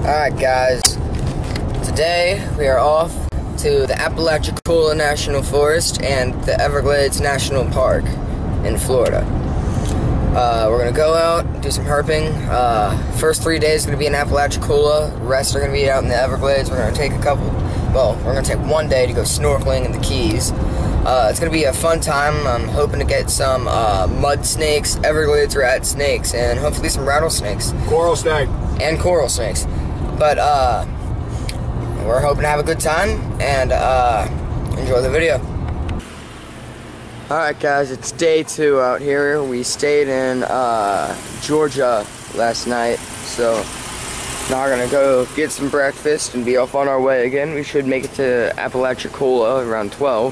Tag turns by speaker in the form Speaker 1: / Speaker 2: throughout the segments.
Speaker 1: Alright guys, today we are off to the Apalachicola National Forest and the Everglades National Park in Florida. We're going to go out, do some herping. First 3 days are going to be in Apalachicola, the rest are going to be out in the Everglades. We're going to take we're going to take 1 day to go snorkeling in the Keys. It's going to be a fun time. I'm hoping to get some mud snakes, Everglades rat snakes, and hopefully some rattlesnakes.
Speaker 2: Coral snake.
Speaker 1: And coral snakes. But we're hoping to have a good time and enjoy the video. Alright guys, it's day 2 out here. We stayed in Georgia last night, so now we're gonna go get some breakfast and be off on our way again. We should make it to Apalachicola around 12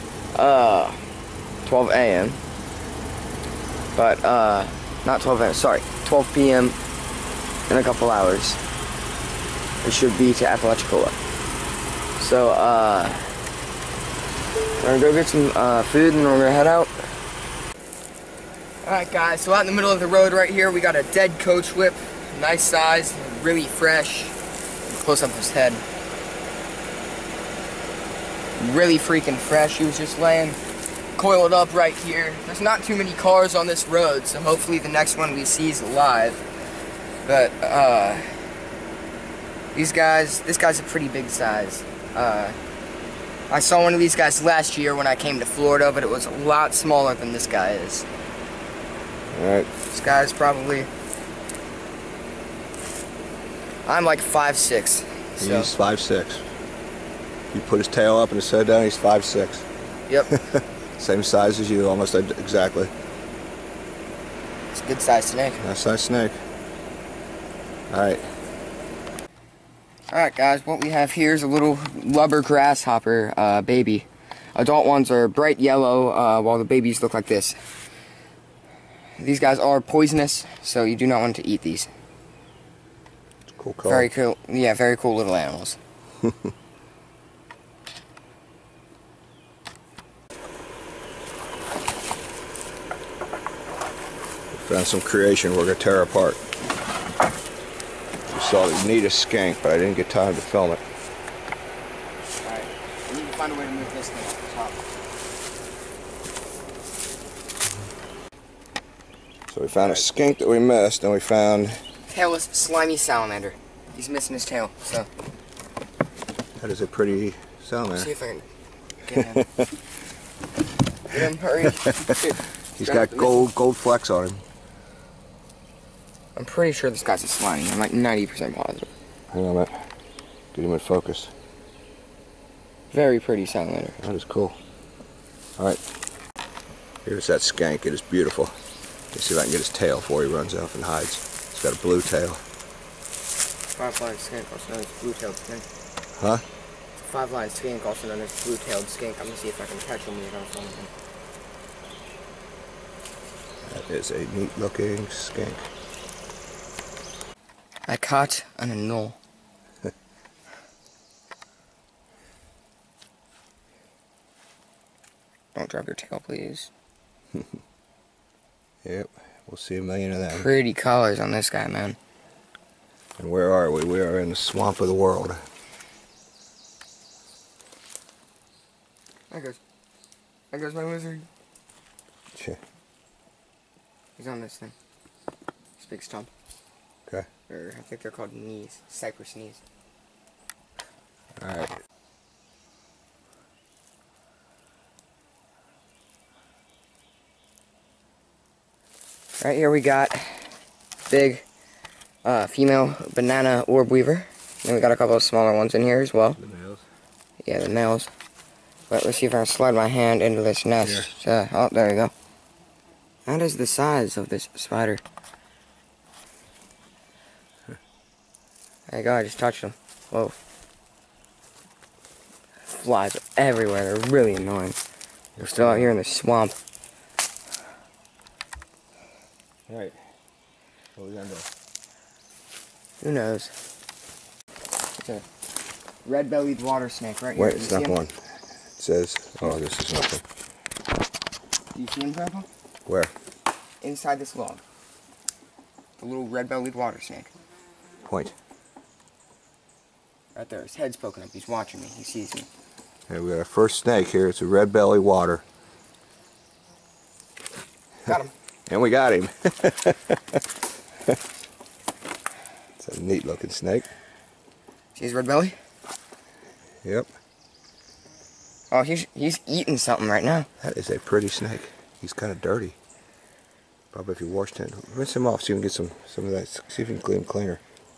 Speaker 1: a.m. But not 12 a.m., sorry, 12 p.m. in a couple hours. We should be to Apalachicola. So we're gonna go get some food and then we're gonna head out. Alright guys, so out in the middle of the road right here we got a dead coach whip. Nice size, really fresh. Close up his head. Really freaking fresh. He was just laying coiled up right here. There's not too many cars on this road, so hopefully the next one we see is alive. But this guy's a pretty big size. I saw one of these guys last year when I came to Florida, but it was a lot smaller than this guy is.
Speaker 2: Alright.
Speaker 1: This guy's probably... I'm like 5'6". So.
Speaker 2: He's 5'6". You put his tail up and his head down, he's 5'6".
Speaker 1: Yep.
Speaker 2: Same size as you, almost exactly.
Speaker 1: It's a good sized snake.
Speaker 2: Nice sized snake. Alright.
Speaker 1: Alright guys, what we have here is a little lubber grasshopper baby. Adult ones are bright yellow, while the babies look like this. These guys are poisonous, so you do not want to eat these.
Speaker 2: Cool color.
Speaker 1: Very cool, yeah, very cool little animals.
Speaker 2: Found some creation we're going to tear apart. We saw the neatest skink, but I didn't get time to film it.
Speaker 1: Alright, we need to find a way to move this thing off the top.
Speaker 2: So we found a skink that we missed, and we found...
Speaker 1: Tailless slimy salamander. He's missing his tail, so...
Speaker 2: That is a pretty salamander.
Speaker 1: See if I can get him. Get him, hurry.
Speaker 2: He's got gold flecks on him.
Speaker 1: I'm pretty sure this guy's a slimy. I'm like 90% positive.
Speaker 2: Hang on a minute. Get him in focus.
Speaker 1: Very pretty salamander.
Speaker 2: That is cool. Alright. Here's that skink. It is beautiful. Let's see if I can get his tail before he runs off and hides. He's got a blue tail.
Speaker 1: 5-lined skink, also known as blue-tailed skink.
Speaker 2: Huh?
Speaker 1: It's a 5-lined skink, also known as blue-tailed skink. I'm gonna see if I can catch him when he's on film.
Speaker 2: That is a neat looking skink.
Speaker 1: I caught an anole. Don't drop your tail, please.
Speaker 2: Yep, we'll see a million of them.
Speaker 1: Pretty colors on this guy, man.
Speaker 2: And where are we? We are in the swamp of the world.
Speaker 1: There goes my lizard.
Speaker 2: Sure.
Speaker 1: He's on this thing. This big stump.
Speaker 2: Okay.
Speaker 1: Or I think they're called knees. Cypress knees.
Speaker 2: Alright.
Speaker 1: Right here we got big female banana orb weaver. And we got a couple of smaller ones in here as well.
Speaker 2: The males.
Speaker 1: Yeah, the males. But let's see if I can slide my hand into this nest. Oh, there you go. That is the size of this spider. There you go, I just touched them. Whoa. Flies are everywhere, they're really annoying. We're still out here in the swamp.
Speaker 2: Alright. What are we gonna do?
Speaker 1: Who knows? It's a red-bellied water snake right here.
Speaker 2: Wait, it's not one. It says, oh, this is nothing.
Speaker 1: Do you see him, Grandpa?
Speaker 2: Where?
Speaker 1: Inside this log. The little red-bellied water snake.
Speaker 2: Point.
Speaker 1: Right there, his head's poking up. He's watching me. He sees me.
Speaker 2: Okay, we got our first snake here. It's a red belly water.
Speaker 1: Got him.
Speaker 2: And we got him. It's a neat looking snake.
Speaker 1: See his red belly?
Speaker 2: Yep.
Speaker 1: Oh, he's eating something right now.
Speaker 2: That is a pretty snake. He's kind of dirty. Probably if you washed him, rinse him off so you can get some of that. See if you can clean him cleaner.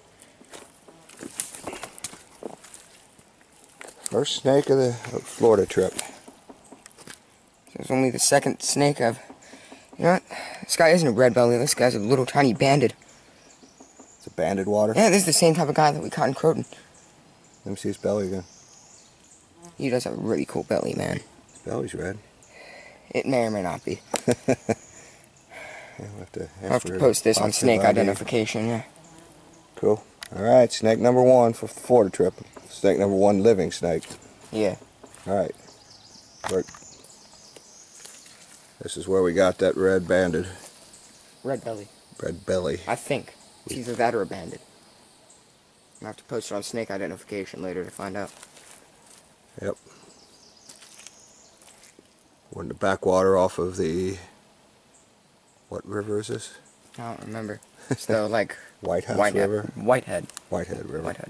Speaker 2: First snake of the Florida trip.
Speaker 1: It's only the second snake I've... You know what? This guy isn't a red belly. This guy's a little tiny banded.
Speaker 2: It's a banded water?
Speaker 1: Yeah, this is the same type of guy that we caught in Croton.
Speaker 2: Let me see his belly again.
Speaker 1: He does have a really cool belly, man.
Speaker 2: His belly's red.
Speaker 1: It may or may not be.
Speaker 2: Yeah, we'll
Speaker 1: have to post this on snake identification, yeah.
Speaker 2: Cool. Alright, snake number 1 for the Florida trip. Snake number 1 living snake.
Speaker 1: Yeah.
Speaker 2: Alright. This is where we got that red banded.
Speaker 1: Red belly.
Speaker 2: Red belly.
Speaker 1: I think. It's either that or a banded. I'll have to post it on snake identification later to find out.
Speaker 2: Yep. We're in the backwater off of the... What river is this?
Speaker 1: I don't remember. It's the, like...
Speaker 2: Whitehouse River?
Speaker 1: Whitehead.
Speaker 2: Whitehead River.
Speaker 1: Whitehead.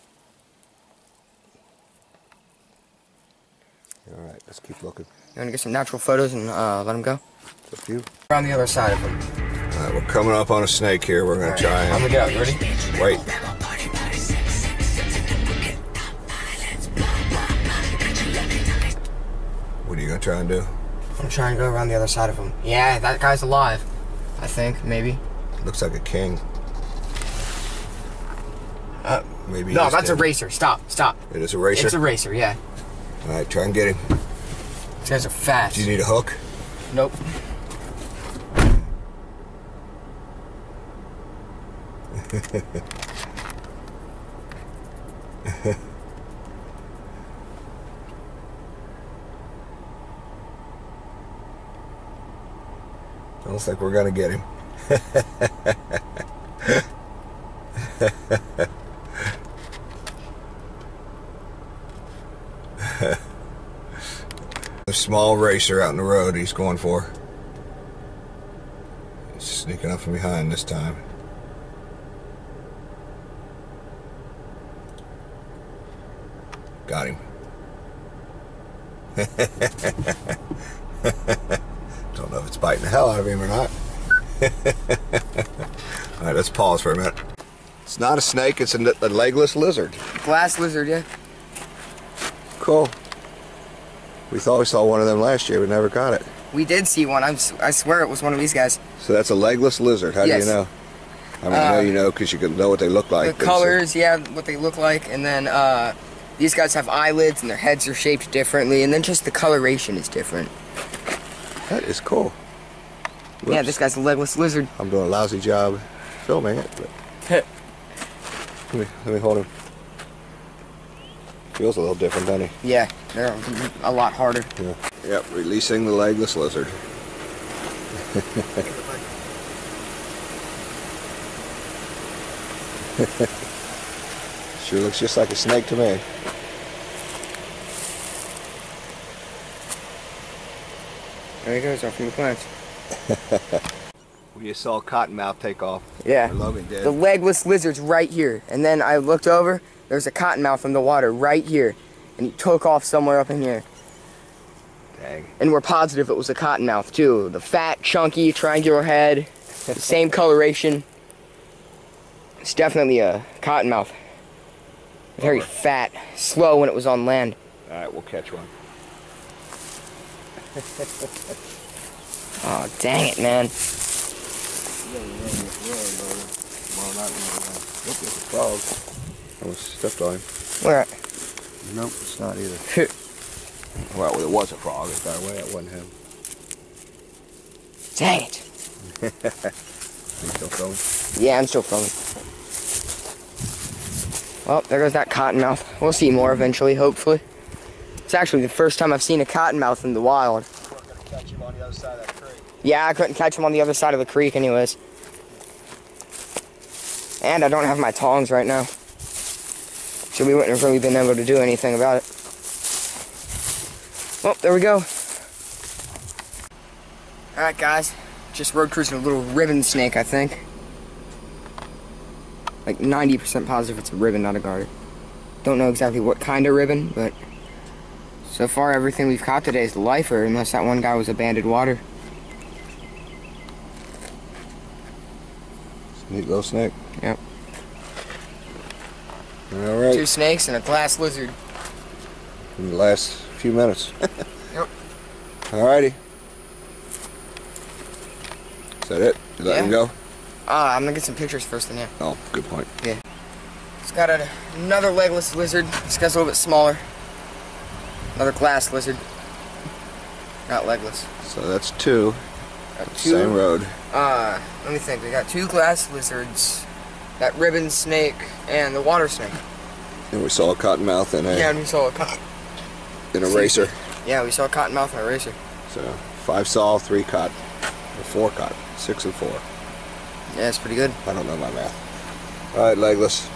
Speaker 2: Alright, let's keep looking.
Speaker 1: You want to get some natural photos and let him go?
Speaker 2: It's a few.
Speaker 1: We're on the other side of him.
Speaker 2: Alright, we're coming up on a snake here. We're going to try and...
Speaker 1: I'm going to get out. You ready?
Speaker 2: Wait. What are you going to try and do?
Speaker 1: I'm trying to go around the other side of him. Yeah, that guy's alive. I think, maybe.
Speaker 2: Looks like a king. Maybe.
Speaker 1: No, that's a racer. Stop.
Speaker 2: It is a racer?
Speaker 1: It's a racer, yeah.
Speaker 2: Alright, try and get him.
Speaker 1: These guys are fast.
Speaker 2: Do you need a hook?
Speaker 1: Nope.
Speaker 2: Looks like we're gonna get him. A small racer out in the road he's going for. He's sneaking up from behind this time. Got him. Don't know if it's biting the hell out of him or not. Alright, let's pause for a minute. It's not a snake, it's a legless lizard.
Speaker 1: Glass lizard, yeah.
Speaker 2: Cool. We thought we saw one of them last year, but never got it.
Speaker 1: We did see one. I swear it was one of these guys.
Speaker 2: So that's a legless lizard. How do you know? I mean, I know you know because you can know what they look like.
Speaker 1: The colors, yeah, what they look like. And then these guys have eyelids and their heads are shaped differently. And then just the coloration is different.
Speaker 2: That is cool. Whoops.
Speaker 1: Yeah, this guy's a legless lizard.
Speaker 2: I'm doing a lousy job filming it. But let me hold him. Feels a little different, doesn't he?
Speaker 1: Yeah, they're a lot harder.
Speaker 2: Yeah. Yep, releasing the legless lizard. Sure looks just like a snake to me.
Speaker 1: There he goes, off from the plants.
Speaker 2: We just saw a cottonmouth take off.
Speaker 1: Yeah,
Speaker 2: Logan did.
Speaker 1: the legless lizard's right here. And then I looked over, there's a cottonmouth in the water right here. And he took off somewhere up in here.
Speaker 2: Dang.
Speaker 1: And we're positive it was a cottonmouth too. The fat, chunky, triangular head, the same coloration. It's definitely a cottonmouth. Very fat, slow when it was on land.
Speaker 2: Alright, we'll catch one.
Speaker 1: Oh, dang it, man.
Speaker 2: I almost stepped on him.
Speaker 1: Where at?
Speaker 2: Nope, it's not either. Well, it was a frog. It got away. It wasn't him.
Speaker 1: Dang it.
Speaker 2: You still filming?
Speaker 1: Yeah, I'm still filming. Well, there goes that cottonmouth. We'll see more eventually, hopefully. It's actually the first time I've seen a cottonmouth in the wild.
Speaker 2: You weren't going to catch him on the other side of that creek.
Speaker 1: Yeah, I couldn't catch him on the other side of the creek anyways. And I don't have my tongs right now. So we wouldn't have really been able to do anything about it. Well, there we go. Alright guys, just road cruising a little ribbon snake, I think. Like 90% positive it's a ribbon, not a garter. Don't know exactly what kind of ribbon, but so far everything we've caught today is lifer, unless that one guy was a banded water.
Speaker 2: Neat little snake.
Speaker 1: Yep.
Speaker 2: Alright.
Speaker 1: 2 snakes and a glass lizard.
Speaker 2: In the last few minutes.
Speaker 1: Yep.
Speaker 2: Alrighty. Is that it? You let him go?
Speaker 1: I'm gonna get some pictures first then, yeah.
Speaker 2: Oh, good point.
Speaker 1: Yeah. It's got another legless lizard. This guy's a little bit smaller. Another glass lizard. Not legless.
Speaker 2: So that's 2.
Speaker 1: Two.
Speaker 2: Same road.
Speaker 1: Let me think. We got 2 glass lizards, that ribbon snake, and the water snake.
Speaker 2: And we saw a cottonmouth in
Speaker 1: Yeah, and we saw a
Speaker 2: racer.
Speaker 1: Yeah, we saw a cottonmouth and a racer.
Speaker 2: So 5 saw, 3 caught, or 4 caught, 6 and 4.
Speaker 1: Yeah, it's pretty good.
Speaker 2: I don't know my math. All right, legless.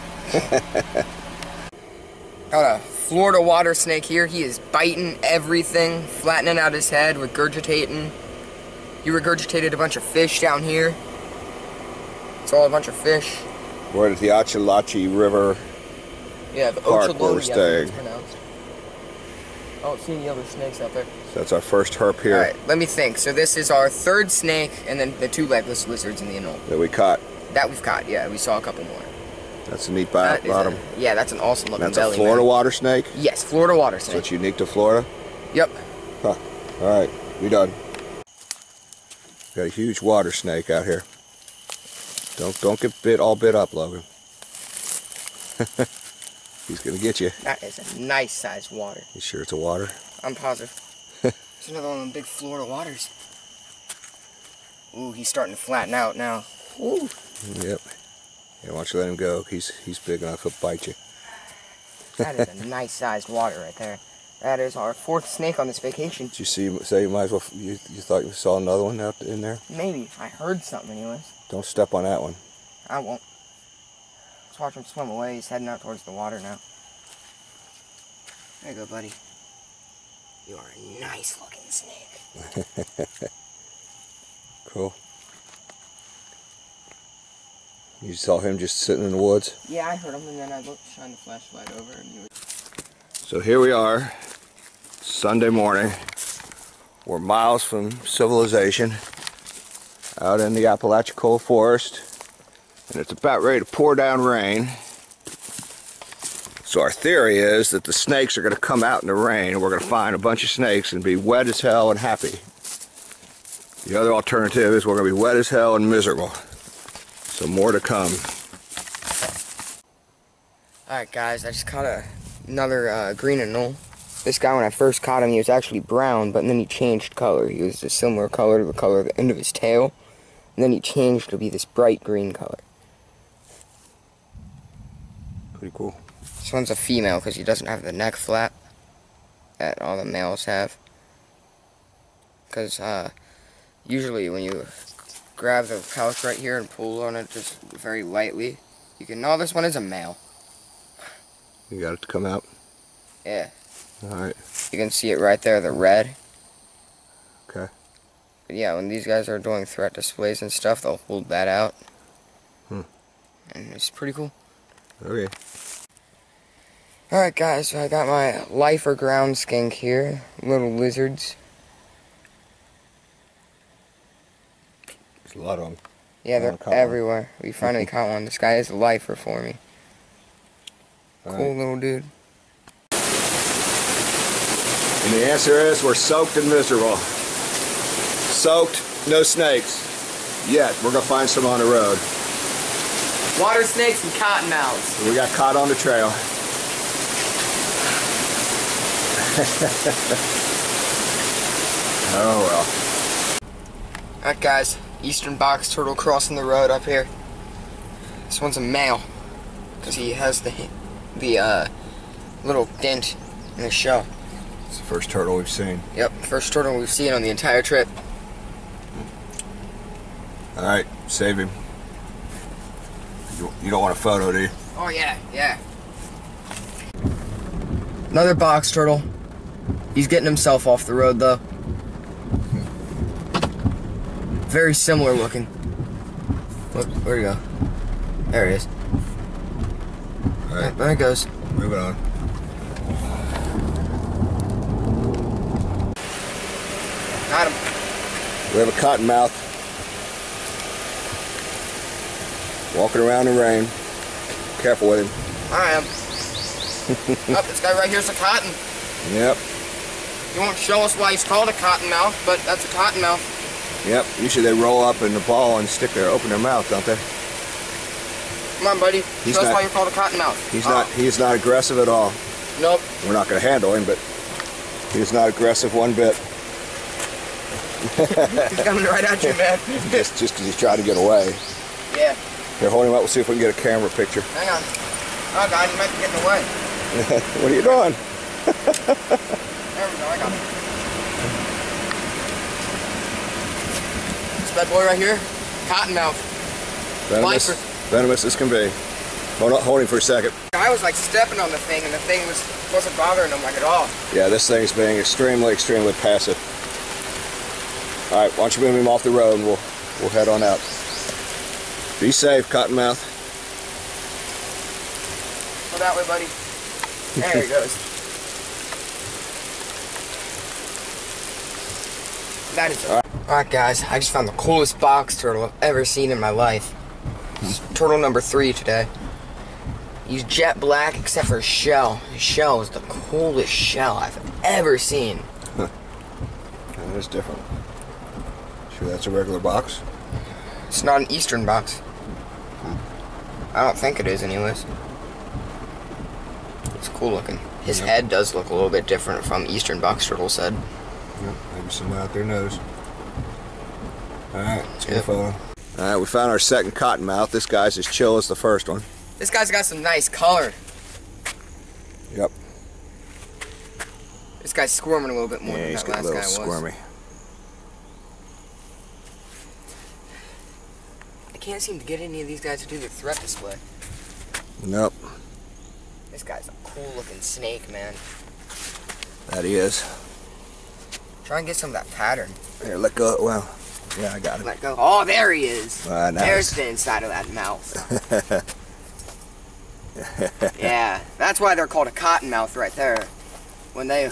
Speaker 1: Got a Florida water snake here. He is biting everything, flattening out his head, regurgitating. He regurgitated a bunch of fish down here. It's all a bunch of fish.
Speaker 2: We're at the Apalachicola River.
Speaker 1: Yeah, the
Speaker 2: Park where we're
Speaker 1: Ocholoni,
Speaker 2: staying.
Speaker 1: it's pronounced. I don't see any other snakes out there.
Speaker 2: So that's our first herp here.
Speaker 1: Alright, let me think. So this is our 3rd snake, and then the 2 legless lizards in the anole.
Speaker 2: That we caught.
Speaker 1: That we've caught, yeah. We saw a couple more.
Speaker 2: That's a neat
Speaker 1: That is
Speaker 2: bottom.
Speaker 1: yeah, that's an awesome looking
Speaker 2: That's
Speaker 1: belly,
Speaker 2: a Florida
Speaker 1: man.
Speaker 2: water snake?
Speaker 1: Yes, Florida water
Speaker 2: So
Speaker 1: snake.
Speaker 2: it's unique to Florida?
Speaker 1: Yep.
Speaker 2: Huh. All right, we done. Got a huge water snake out here. Don't get all bit up, Logan. He's gonna get you.
Speaker 1: That is a nice sized water.
Speaker 2: You sure it's a water?
Speaker 1: I'm positive. It's another one of them big Florida waters. Ooh, he's starting to flatten out now. Ooh.
Speaker 2: Yep. Yeah, why don't you let him go? He's big enough to bite you.
Speaker 1: That is a nice sized water right there. That is our 4th snake on this vacation.
Speaker 2: Did you say you might as well? You thought you saw another one out in there?
Speaker 1: Maybe. I heard something anyways.
Speaker 2: Don't step on that one.
Speaker 1: I won't. Let's watch him swim away. He's heading out towards the water now. There you go, buddy. You are a nice looking snake.
Speaker 2: Cool. You saw him just sitting in the woods?
Speaker 1: Yeah, I heard him, and then I looked, shined the flashlight over, and he was...
Speaker 2: So here we are, Sunday morning. We're miles from civilization, out in the Apalachicola forest, and it's about ready to pour down rain. So our theory is that the snakes are going to come out in the rain, and we're going to find a bunch of snakes and be wet as hell and happy. The other alternative is we're going to be wet as hell and miserable. So more to come.
Speaker 1: Alright guys, I just caught another green anole. This guy, when I first caught him, he was actually brown, but then he changed color. He was a similar color to the color of the end of his tail, and then he changed to be this bright green color.
Speaker 2: Pretty cool.
Speaker 1: This one's a female because he doesn't have the neck flap that all the males have. Because usually when you grab the pouch right here and pull on it just very lightly, you can... No, this one is a male.
Speaker 2: You got it to come out?
Speaker 1: Yeah.
Speaker 2: Alright.
Speaker 1: You can see it right there, the red.
Speaker 2: Okay.
Speaker 1: But yeah, when these guys are doing threat displays and stuff, they'll hold that out. And it's pretty cool.
Speaker 2: Okay.
Speaker 1: Alright guys, so I got my lifer ground skink here. Little lizards.
Speaker 2: There's a lot of them.
Speaker 1: Yeah, they're everywhere. We finally caught one. This guy is a lifer for me. Cool little dude.
Speaker 2: And the answer is we're soaked and miserable. Soaked, no snakes. Yet, we're going to find some on the road.
Speaker 1: Water snakes and cottonmouths.
Speaker 2: We got caught on the trail. Oh well.
Speaker 1: Alright guys, eastern box turtle crossing the road up here. This one's a male, because he has the little dent in his shell.
Speaker 2: It's the first turtle we've seen.
Speaker 1: Yep, first turtle we've seen on the entire trip.
Speaker 2: Alright, save him. You don't want a photo, do you?
Speaker 1: Oh yeah, yeah. Another box turtle. He's getting himself off the road though. Very similar looking. Look, where'd he go? There he is.
Speaker 2: Alright,
Speaker 1: there he goes.
Speaker 2: moving on.
Speaker 1: Got him.
Speaker 2: We have a cottonmouth walking around in rain. Careful with him.
Speaker 1: I am. Oh, this guy right here's a cotton.
Speaker 2: Yep.
Speaker 1: He won't show us why he's called a cottonmouth, but that's a cottonmouth.
Speaker 2: Yep. Usually they roll up in the ball and open their mouth, don't they?
Speaker 1: Come on, buddy. Show us why you're called a cottonmouth.
Speaker 2: He's not aggressive at all.
Speaker 1: Nope.
Speaker 2: We're not going to handle him, but he's not aggressive one bit.
Speaker 1: He's coming right at you, man.
Speaker 2: just because he's trying to get away.
Speaker 1: Yeah.
Speaker 2: Here, hold him up. We'll see if we can get a camera picture.
Speaker 1: Hang on. Oh, God, he might be getting away.
Speaker 2: What are you doing?
Speaker 1: There we go, I got him. This bad boy right here, cottonmouth.
Speaker 2: Venomous as can be. Hold him for a second.
Speaker 1: I was like stepping on the thing, and the thing wasn't bothering him like at all.
Speaker 2: Yeah, this thing's being extremely, extremely passive. All right, why don't you move him off the road, and we'll head on out. Be safe, cottonmouth.
Speaker 1: Go that way, buddy. There he goes. That is it. Alright, guys, I just found the coolest box turtle I've ever seen in my life. This is turtle number 3 today. He's jet black except for his shell. His shell is the coolest shell I've ever seen.
Speaker 2: That is different. Sure that's a regular box?
Speaker 1: It's not an eastern box. I don't think it is anyways. It's cool looking. His head does look a little bit different from eastern box turtle's head.
Speaker 2: Yep, maybe someone out there knows. Alright, let's get following. Alright, we found our second cottonmouth. This guy's as chill as the first one.
Speaker 1: This guy's got some nice color.
Speaker 2: Yep.
Speaker 1: This guy's squirming a little bit more than that last guy was.
Speaker 2: Squirmy.
Speaker 1: I can't seem to get any of these guys to do their threat display.
Speaker 2: Nope.
Speaker 1: This guy's a cool looking snake, man.
Speaker 2: That he is.
Speaker 1: Try and get some of that pattern.
Speaker 2: Here, let go. Well, yeah, I got him.
Speaker 1: Let go. Oh, there he is.
Speaker 2: Nice.
Speaker 1: There's the inside of that mouth. Yeah, that's why they're called a cottonmouth right there. When they,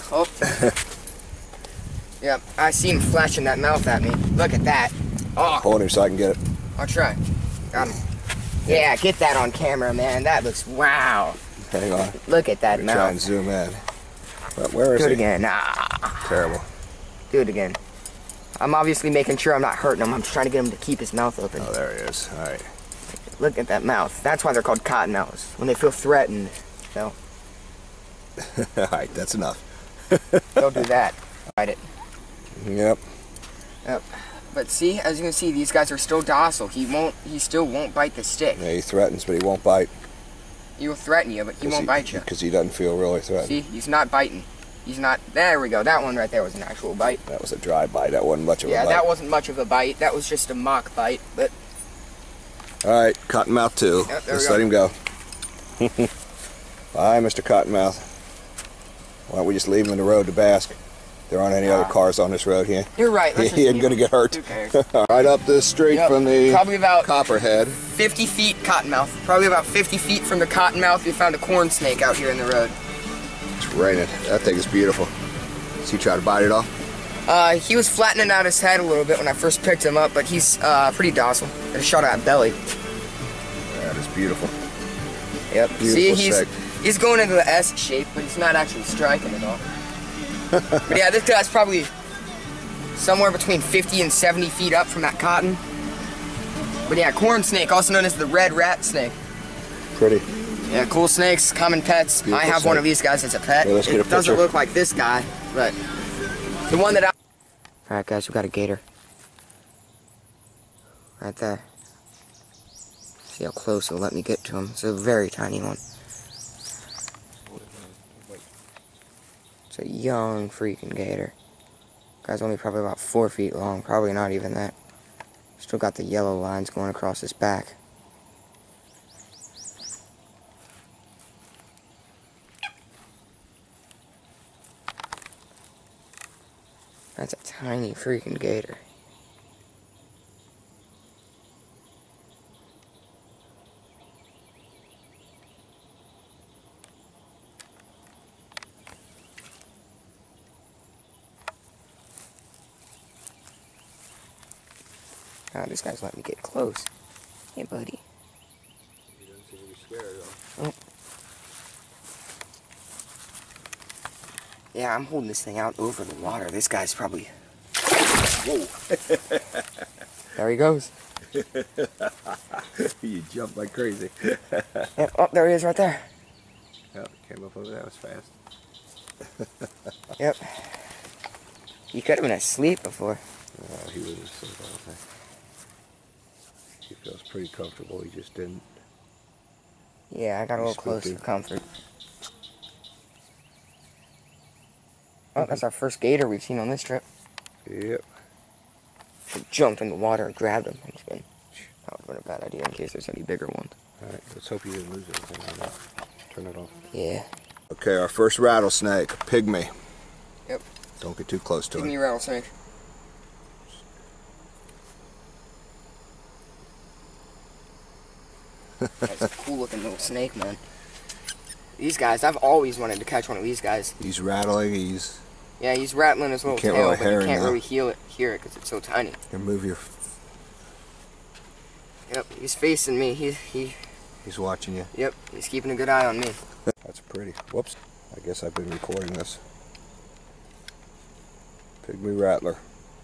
Speaker 1: Yep, I see him flashing that mouth at me. Look at that. Oh.
Speaker 2: Hold him so I can get it.
Speaker 1: I'll try. Got him. Yeah, get that on camera, man. That looks, wow.
Speaker 2: Hang on.
Speaker 1: Look at that mouth.
Speaker 2: Try and zoom in. But where is he?
Speaker 1: Do it again. Ah.
Speaker 2: Terrible.
Speaker 1: Do it again. I'm obviously making sure I'm not hurting him. I'm just trying to get him to keep his mouth open.
Speaker 2: Oh, there he is. All right.
Speaker 1: Look at that mouth. That's why they're called cottonmouths. When they feel threatened, they'll...
Speaker 2: All right, that's enough.
Speaker 1: They'll do that. Bite it.
Speaker 2: Yep.
Speaker 1: Yep. But see, as you can see, these guys are still docile. He still won't bite the stick.
Speaker 2: Yeah, he threatens, but he won't bite.
Speaker 1: He will threaten you, but he won't bite you.
Speaker 2: Because he doesn't feel really threatened.
Speaker 1: See, he's not biting. He's not, there we go. That one right there was an actual bite.
Speaker 2: That was a dry bite. That wasn't much of a bite.
Speaker 1: Yeah, that wasn't much of a bite. That was just a mock bite, but...
Speaker 2: All right, Cottonmouth 2.
Speaker 1: Yep,
Speaker 2: let's let him go. Bye, Mr. Cottonmouth. Why don't we just leave him in the road to bask? There aren't any other cars on this road here.
Speaker 1: You're right.
Speaker 2: He ain't going to get hurt.
Speaker 1: Who cares?
Speaker 2: Right up the street from the
Speaker 1: probably about
Speaker 2: Copperhead.
Speaker 1: 50 feet cottonmouth. Probably about 50 feet from the cottonmouth, we found a corn snake out here in the road.
Speaker 2: It's raining. That thing is beautiful. Does he try to bite it off?
Speaker 1: He was flattening out his head a little bit when I first picked him up, but he's pretty docile. I just shot at belly.
Speaker 2: That is beautiful.
Speaker 1: Yep.
Speaker 2: Beautiful.
Speaker 1: See, he's going into the S shape, but he's not actually striking at all. But yeah, this guy's probably somewhere between 50 and 70 feet up from that cotton. But yeah, corn snake, also known as the red rat snake.
Speaker 2: Pretty.
Speaker 1: Yeah, cool snakes, common pets.
Speaker 2: Beautiful
Speaker 1: I have one of these guys as a pet.
Speaker 2: Yeah, let's get a
Speaker 1: it doesn't
Speaker 2: picture.
Speaker 1: look like this guy, but the one that I... Alright guys, we got a gator. Right there. See how close it'll let me get to him. It's a very tiny one. It's a young freaking gator. Guy's only probably about 4 feet long, probably not even that. Still got the yellow lines going across his back. That's a tiny freaking gator. Oh, this guy's letting me get close. Hey, buddy.
Speaker 2: He doesn't seem to be scared though.
Speaker 1: Oh. Yeah, I'm holding this thing out over the water. This guy's probably...
Speaker 2: Whoa!
Speaker 1: There he goes.
Speaker 2: You jumped like crazy.
Speaker 1: Yep. Oh, there he is right there.
Speaker 2: Yep, came up over there. That was fast.
Speaker 1: Yep. He could have been asleep before.
Speaker 2: Oh, he was asleep, I don't think. He feels pretty comfortable. He just didn't.
Speaker 1: Yeah, I got a little close for comfort. Oh, that's our first gator we've seen on this trip.
Speaker 2: Yep.
Speaker 1: Should jumped in the water and grabbed him. That would have been a bad idea in case there's any bigger ones.
Speaker 2: Alright, let's hope you didn't lose anything on that. Turn it off.
Speaker 1: Yeah.
Speaker 2: Okay, our first rattlesnake, pygmy.
Speaker 1: Yep.
Speaker 2: Don't get too close to
Speaker 1: Pygmy
Speaker 2: it.
Speaker 1: rattlesnake. That's a cool looking little snake, man. These guys, I've always wanted to catch one of these guys.
Speaker 2: He's rattling,
Speaker 1: Yeah, he's rattling his little tail,
Speaker 2: really
Speaker 1: but you can't really hear it because it's so tiny.
Speaker 2: You move your...
Speaker 1: Yep, he's facing me.
Speaker 2: He's watching you.
Speaker 1: Yep, he's keeping a good eye on me.
Speaker 2: That's pretty. Whoops. I guess I've been recording this. Pygmy rattler.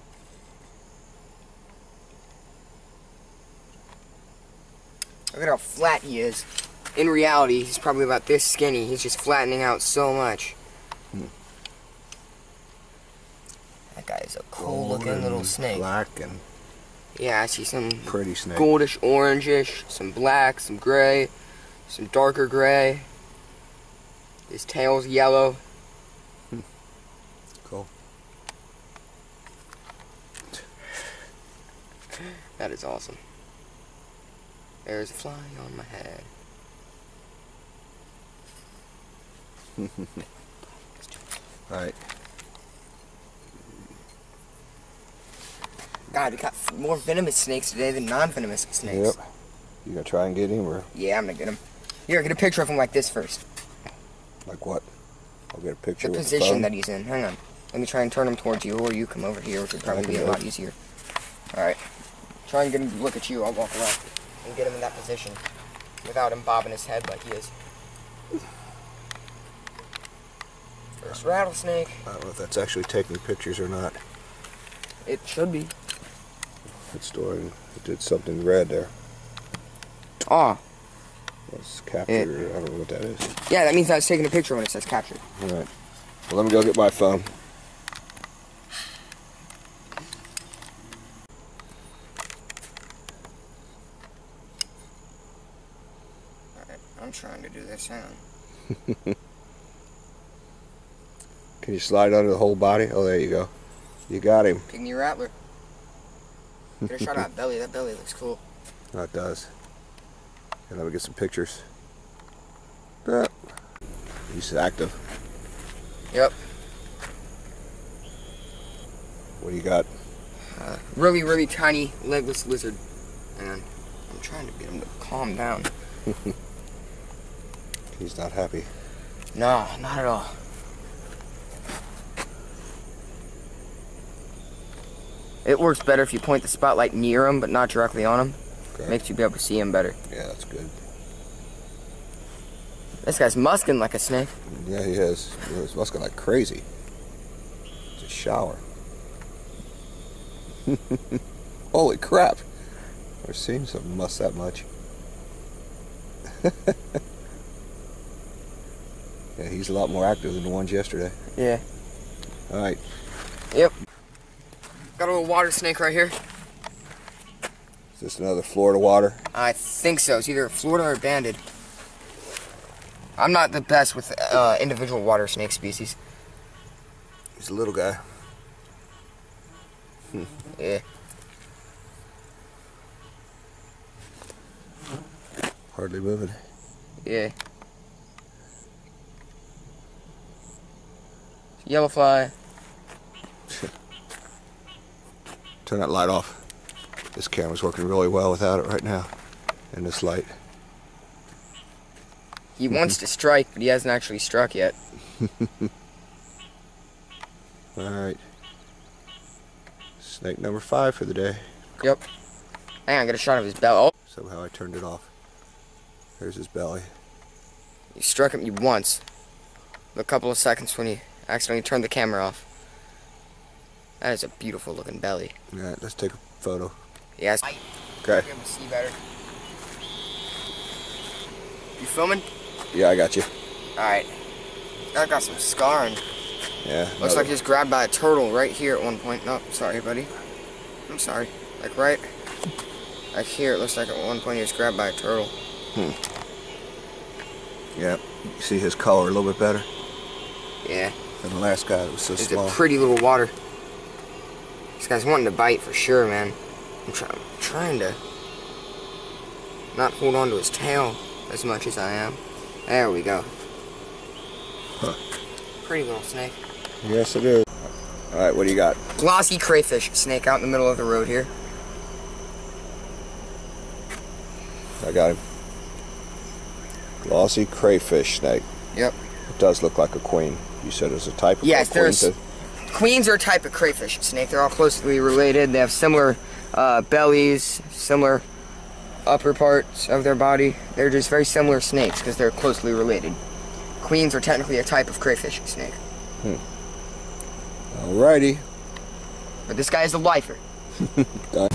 Speaker 1: Look at how flat he is. In reality, he's probably about this skinny. He's just flattening out so much. That guy is a cool looking little snake.
Speaker 2: Black and
Speaker 1: yeah, I see some
Speaker 2: pretty snake.
Speaker 1: Goldish, orangish, some black, some gray, some darker gray. His tail's yellow.
Speaker 2: Cool.
Speaker 1: That is awesome. There's a fly on my head.
Speaker 2: Alright.
Speaker 1: God, we got more venomous snakes today than non-venomous snakes.
Speaker 2: Yep. You gonna try and get him or?
Speaker 1: Yeah, I'm gonna get him. Here, get a picture of him like this first.
Speaker 2: Like what? I'll get a picture
Speaker 1: The
Speaker 2: with
Speaker 1: position
Speaker 2: the phone.
Speaker 1: that he's in. Hang on. Let me try and turn him towards you, or you come over here, which would probably be a lot easier. Alright. Try and get him to look at you. I'll walk around and get him in that position without him bobbing his head like he is. First rattlesnake.
Speaker 2: I don't know if that's actually taking pictures or not.
Speaker 1: It should be.
Speaker 2: It's doing, it did something red there.
Speaker 1: Ah.
Speaker 2: It's captured. I don't know what that is.
Speaker 1: Yeah, that means I was taking a picture when it says captured.
Speaker 2: Alright. Well, let me go get my phone.
Speaker 1: Alright, I'm trying to do this. Hang on.
Speaker 2: Can you slide under the whole body? Oh, there you go. You got him.
Speaker 1: Pygmy rattler. Get a shot of that belly. That belly looks cool.
Speaker 2: Oh, it does. And let me get some pictures. Ah. He's active.
Speaker 1: Yep.
Speaker 2: What do you got?
Speaker 1: Really, really tiny legless lizard. And I'm trying to get him to calm down.
Speaker 2: He's not happy.
Speaker 1: No, not at all. It works better if you point the spotlight near him, but not directly on him.
Speaker 2: Okay.
Speaker 1: Makes you be able to see him better.
Speaker 2: Yeah, that's good.
Speaker 1: This guy's musking like a snake.
Speaker 2: Yeah, he is. He's musking like crazy. It's a shower. Holy crap. I've seen some must that much. Yeah, he's a lot more active than the ones yesterday.
Speaker 1: Yeah.
Speaker 2: Alright.
Speaker 1: Yep. Got a little water snake right here.
Speaker 2: Is this another Florida water?
Speaker 1: I think so. It's either Florida or banded. I'm not the best with individual water snake species.
Speaker 2: He's a little guy.
Speaker 1: Yeah.
Speaker 2: Hardly moving.
Speaker 1: Yeah. Yellow fly.
Speaker 2: Turn that light off. This camera's working really well without it right now. In this light.
Speaker 1: He wants to strike, but he hasn't actually struck yet.
Speaker 2: Alright. Snake number 5 for the day.
Speaker 1: Yep. Hang on, get a shot of his belly. Oh.
Speaker 2: Somehow I turned it off. There's his belly.
Speaker 1: You struck him once. A couple of seconds when he accidentally turned the camera off. That is a beautiful looking belly.
Speaker 2: Alright, let's take a photo.
Speaker 1: Yes.
Speaker 2: Okay.
Speaker 1: Be able to see better. You filming?
Speaker 2: Yeah, I got you.
Speaker 1: Alright. That got some scarring.
Speaker 2: Yeah.
Speaker 1: Looks like he was grabbed by a turtle right here at one point. No, sorry, buddy. I'm sorry. Like right here, it looks like at one point he was grabbed by a turtle.
Speaker 2: Yeah. You see his color a little bit better?
Speaker 1: Yeah.
Speaker 2: Than the last guy that was so small.
Speaker 1: It's a pretty little water. This guy's wanting to bite for sure, man. I'm trying to not hold on to his tail as much as I am. There we go.
Speaker 2: Huh.
Speaker 1: Pretty little snake.
Speaker 2: Yes, it is. Alright, what do you got?
Speaker 1: Glossy crayfish snake out in the middle of the road here.
Speaker 2: I got him. Glossy crayfish snake.
Speaker 1: Yep.
Speaker 2: It does look like a queen. You said it's a type of
Speaker 1: yes,
Speaker 2: queen.
Speaker 1: Queens are a type of crayfish snake. They're all closely related. They have similar bellies, similar upper parts of their body. They're just very similar snakes because they're closely related. Queens are technically a type of crayfish snake.
Speaker 2: Alrighty.
Speaker 1: But this guy is a lifer.
Speaker 2: Done.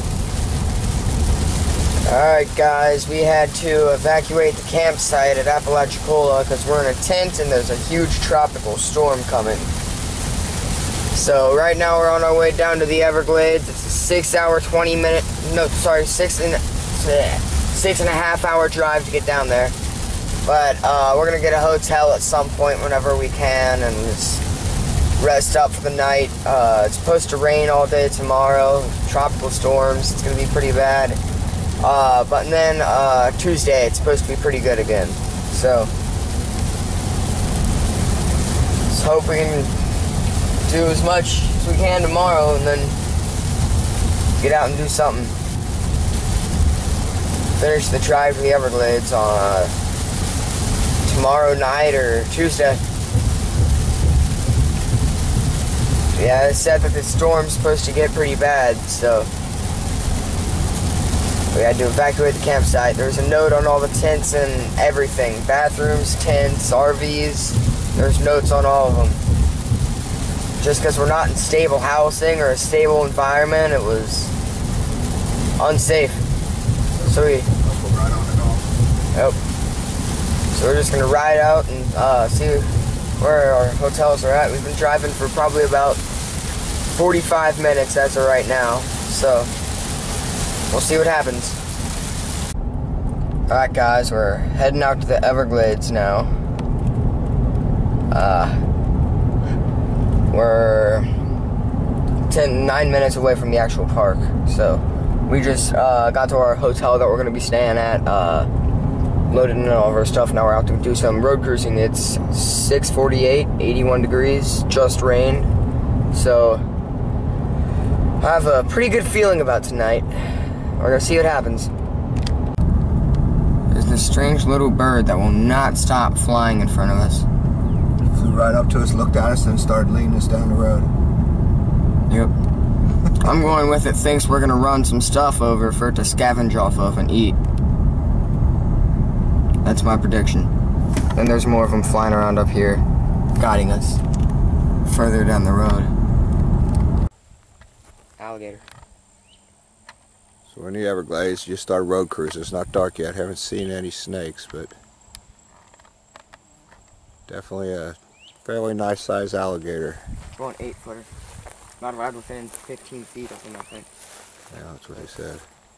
Speaker 1: Alright guys, we had to evacuate the campsite at Apalachicola because we're in a tent and there's a huge tropical storm coming. So right now we're on our way down to the Everglades. It's a 6 and a half hour drive to get down there. But we're gonna get a hotel at some point whenever we can and just rest up for the night. It's supposed to rain all day tomorrow, tropical storms, it's gonna be pretty bad. But then Tuesday it's supposed to be pretty good again. So let's hope we can do as much as we can tomorrow and then get out and do something. Finish the drive to the Everglades on tomorrow night or Tuesday. Yeah, it said that the storm's supposed to get pretty bad, so we had to evacuate the campsite. There's a note on all the tents and everything. Bathrooms, tents, RVs. There's notes on all of them. Just because we're not in stable housing or a stable environment, it was unsafe. So we... Yep. So we're just going to ride out and see where our hotels are at. We've been driving for probably about 45 minutes as of right now. So we'll see what happens. Alright guys, we're heading out to the Everglades now. We're 9 minutes away from the actual park. So we just got to our hotel that we're going to be staying at. Loaded in all of our stuff. Now we're out to do some road cruising. It's 6:48, 81 degrees, just rained. So I have a pretty good feeling about tonight. We're gonna see what happens. There's this strange little bird that will not stop flying in front of us.
Speaker 2: Flew right up to us, looked at us, and started leading us down the road.
Speaker 1: Yep. I'm going with it. Thinks we're gonna run some stuff over for it to scavenge off of and eat. That's my prediction. Then there's more of them flying around up here, guiding us further down the road. Alligator.
Speaker 2: So we're in the Everglades, just started road cruise. It's not dark yet, haven't seen any snakes, but definitely a fairly nice sized alligator.
Speaker 1: Going 8-footer. Not right within 15 feet of him, I think.
Speaker 2: Yeah, that's what he said.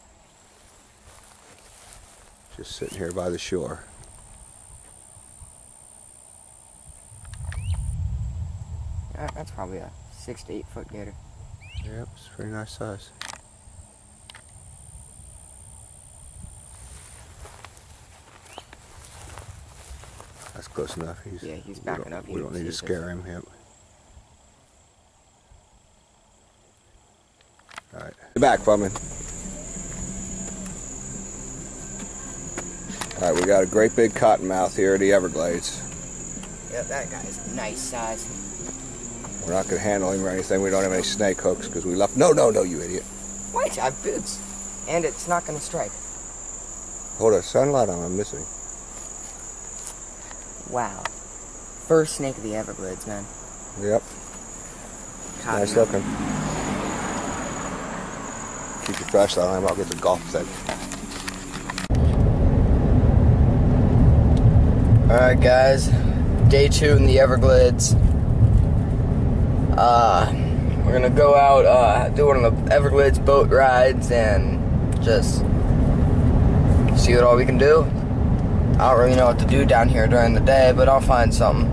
Speaker 2: Just sitting here by the shore.
Speaker 1: That's probably a 6 to 8 foot gator.
Speaker 2: Yep, it's a pretty nice size. That's close enough.
Speaker 1: He's backing up.
Speaker 2: We don't need to scare him. Yep. All right. Get back from me. Alright, we got a great big cottonmouth here at the Everglades.
Speaker 1: Yeah, that guy's a nice size.
Speaker 2: We're not going to handle him or anything. We don't have any snake hooks because we left. No, you idiot.
Speaker 1: Wait, I have boots. And it's not going to strike.
Speaker 2: Hold a sunlight on. I'm missing.
Speaker 1: Wow. First snake of the Everglades, man.
Speaker 2: Yep. Nice looking. Keep your flashlight on him. I'll get the golf stick.
Speaker 1: Alright, guys. Day 2 in the Everglades. We're gonna go out, do one of the Everglades boat rides and just see what all we can do. I don't really know what to do down here during the day, but I'll find something.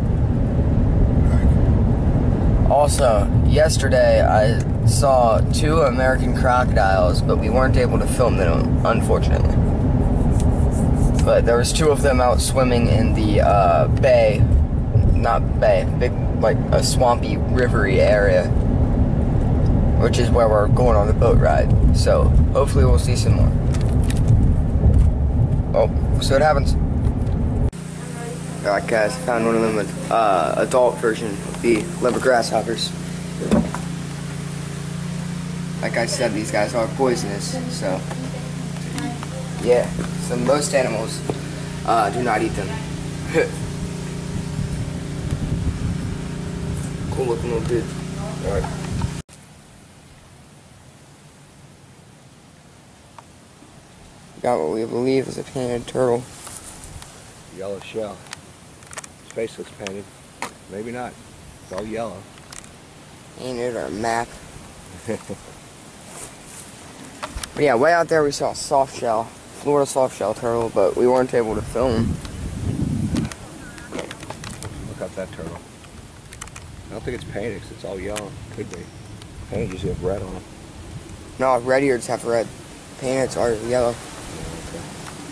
Speaker 1: Also, yesterday I saw 2 American crocodiles, but we weren't able to film them, unfortunately. But there was 2 of them out swimming in the bay, not bay, big, like a swampy, rivery area, which is where we're going on the boat ride. So hopefully we'll see some more. Oh, we'll see what happens. Alright guys, found one of them with adult version of the leopard grasshoppers. Like I said, these guys are poisonous, so yeah, so most animals do not eat them. Cool looking little dude. Alright. Got what we believe is a painted turtle.
Speaker 2: Yellow shell. His face looks painted. Maybe not. It's all yellow.
Speaker 1: Painted or a map. But yeah, way out there we saw a soft shell. Florida soft shell turtle, but we weren't able to film.
Speaker 2: Look up that turtle. I don't think it's painted because it's all yellow. Could be. Painted usually have red on them.
Speaker 1: No, red ears have red. Painted are yellow.
Speaker 2: Okay.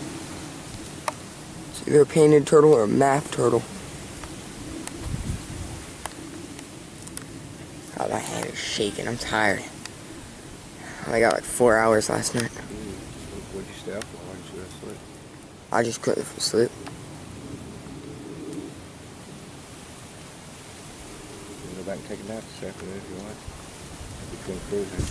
Speaker 1: It's either a painted turtle or a map turtle. Oh, my hand is shaking. I'm tired. I got like 4 hours last night.
Speaker 2: What'd you stay up for? Why didn't you go to sleep?
Speaker 1: I just couldn't sleep.
Speaker 2: You can go back and take a nap this afternoon if you want. Between cruising.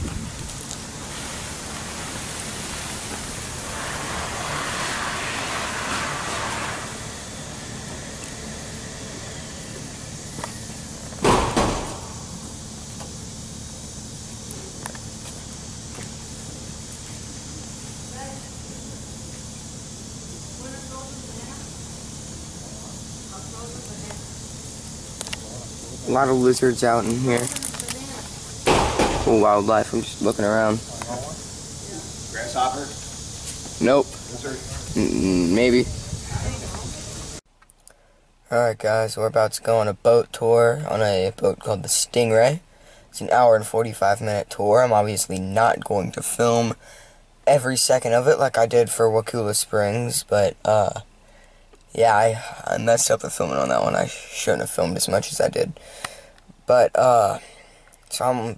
Speaker 1: A lot of lizards out in here. Cool wildlife. I'm just looking around.
Speaker 2: Grasshopper?
Speaker 1: Nope.
Speaker 2: Lizard?
Speaker 1: Maybe. Alright guys, we're about to go on a boat tour on a boat called the Stingray. It's an hour and 45-minute tour. I'm obviously not going to film every second of it like I did for Wakula Springs, but yeah, I messed up the filming on that one. I shouldn't have filmed as much as I did. But, so I'm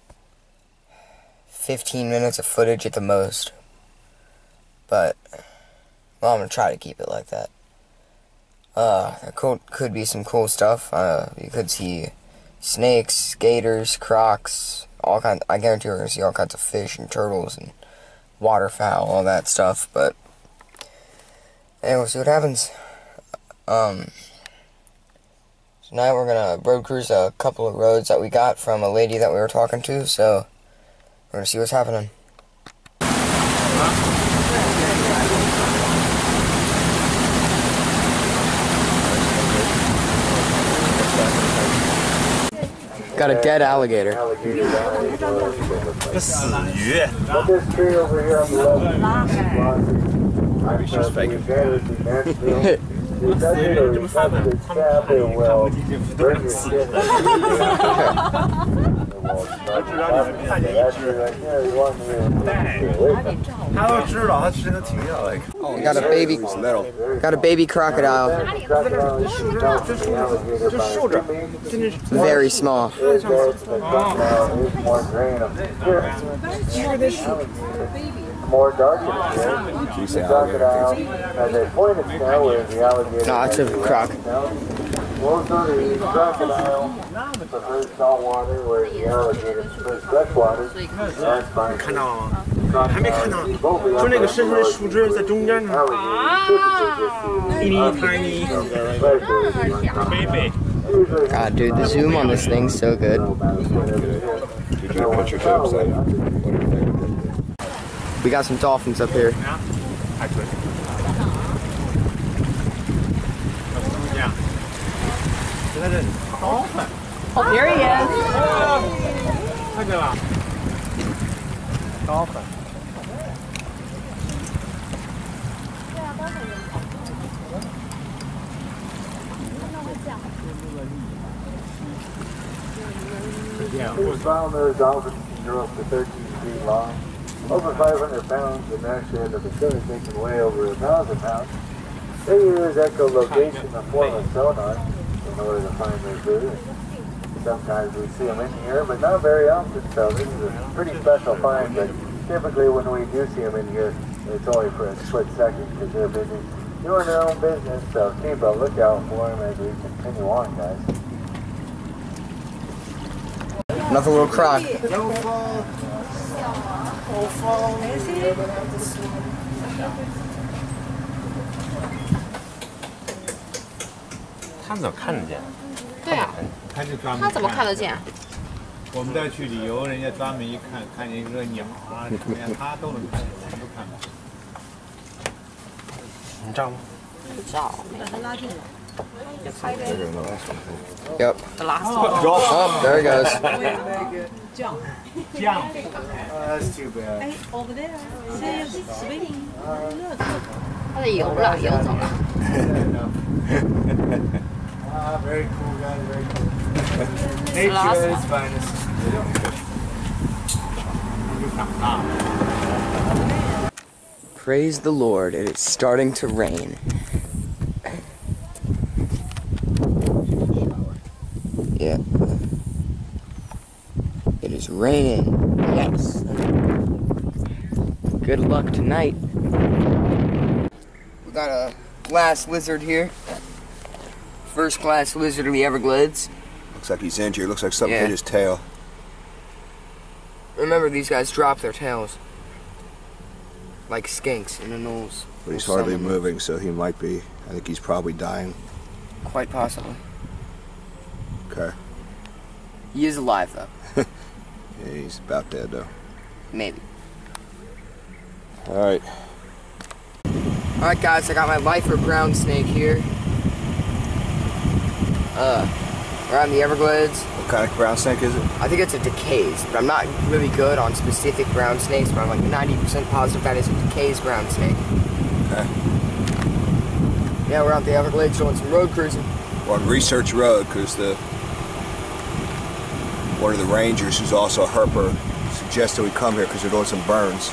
Speaker 1: 15 minutes of footage at the most. But, well, I'm going to try to keep it like that. There could be some cool stuff. You could see snakes, gators, crocs, all kinds. I guarantee we're going to see all kinds of fish and turtles and waterfowl, all that stuff. But, anyway, we'll see what happens. Tonight we're gonna road cruise a couple of roads that we got from a lady that we were talking to, so we're gonna see what's happening. Got a dead alligator.
Speaker 2: Maybe she's faking.
Speaker 1: Got a baby crocodile. Very small.
Speaker 3: More dark in the crocodile, as they pointed now, where the alligator.
Speaker 1: No, it's a croc.
Speaker 3: We'll go to the crocodile, prefer salt water, where the alligator prefers fresh water. That's fine.
Speaker 4: 看到吗？还没看到，就那个伸出来树枝在中间呢。tiny baby.
Speaker 1: God, dude, the zoom on this thing's so good.
Speaker 2: Did you picture tips?
Speaker 1: We got some dolphins up here.
Speaker 5: Oh, here he is.
Speaker 4: Dolphin.
Speaker 3: These bottlenose dolphins can grow up to 13 feet long, over 500 pounds, and actually in the Pacific they can weigh over 1,000 pounds. They use echolocation in the form of sonar in order to find their food. Sometimes we see them in here, but not very often, so this is a pretty special find, but typically when we do see them in here, it's only for a split second because they're busy doing their own business, so keep a lookout for them as we continue on, guys.
Speaker 1: Another little croc.
Speaker 4: 他怎么看得见？
Speaker 5: 对啊，
Speaker 4: 他就专门。
Speaker 5: 他怎么看得见？
Speaker 4: 我们这去旅游，人家专门一看，看见一个鸟啊，什么呀，他都能看见，我们都看不见。你照吗？
Speaker 5: 不照。
Speaker 1: Yep.
Speaker 5: The last one.
Speaker 1: Oh, there he goes.
Speaker 4: Jump. That's too bad.
Speaker 6: Hey, over there. See, swimming.
Speaker 5: 他在游了，游走了。
Speaker 4: Very cool guy, very cool. Nature is finest.
Speaker 1: Praise the Lord, it is starting to rain. Yeah. It is raining. Yes. Good luck tonight. We got a glass lizard here. First class lizard of the Everglades.
Speaker 2: Looks like he's injured. Looks like something hit his tail.
Speaker 1: Remember, these guys drop their tails. Like skinks in the nose.
Speaker 2: But he's hardly moving, so he might be. I think he's probably dying.
Speaker 1: Quite possibly.
Speaker 2: Okay.
Speaker 1: He is alive, though.
Speaker 2: Yeah, he's about dead, though.
Speaker 1: Maybe.
Speaker 2: Alright.
Speaker 1: Alright, guys, I got my lifer brown snake here. Around the Everglades.
Speaker 2: What kind of brown snake is it?
Speaker 1: I think it's a Decay's, but I'm not really good on specific brown snakes, but I'm like 90% positive that is a Decay's brown snake.
Speaker 2: Okay.
Speaker 1: Yeah, we're out the Everglades doing some road cruising.
Speaker 2: We're on Research Road because one of the rangers, who's also a herper, suggested we come here because they're doing some burns.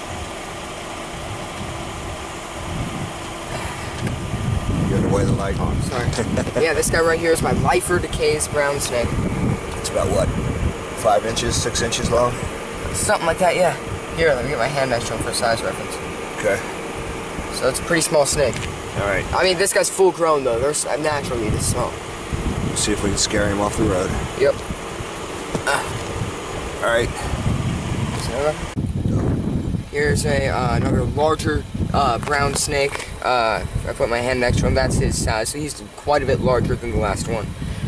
Speaker 2: You have to weigh the light.
Speaker 1: Oh, sorry. Yeah, this guy right here is my lifer Decay's brown snake.
Speaker 2: It's about what? 5 inches, 6 inches long?
Speaker 1: Something like that, yeah. Here, let me get my hand measure for size reference.
Speaker 2: Okay.
Speaker 1: So it's a pretty small snake.
Speaker 2: Alright.
Speaker 1: I mean, this guy's full grown though. They're naturally this small.
Speaker 2: We'll see if we can scare him off the road.
Speaker 1: Yep.
Speaker 2: Alright.
Speaker 1: Here's another larger brown snake. I put my hand next to him. That's his size. So he's quite a bit larger than the last one.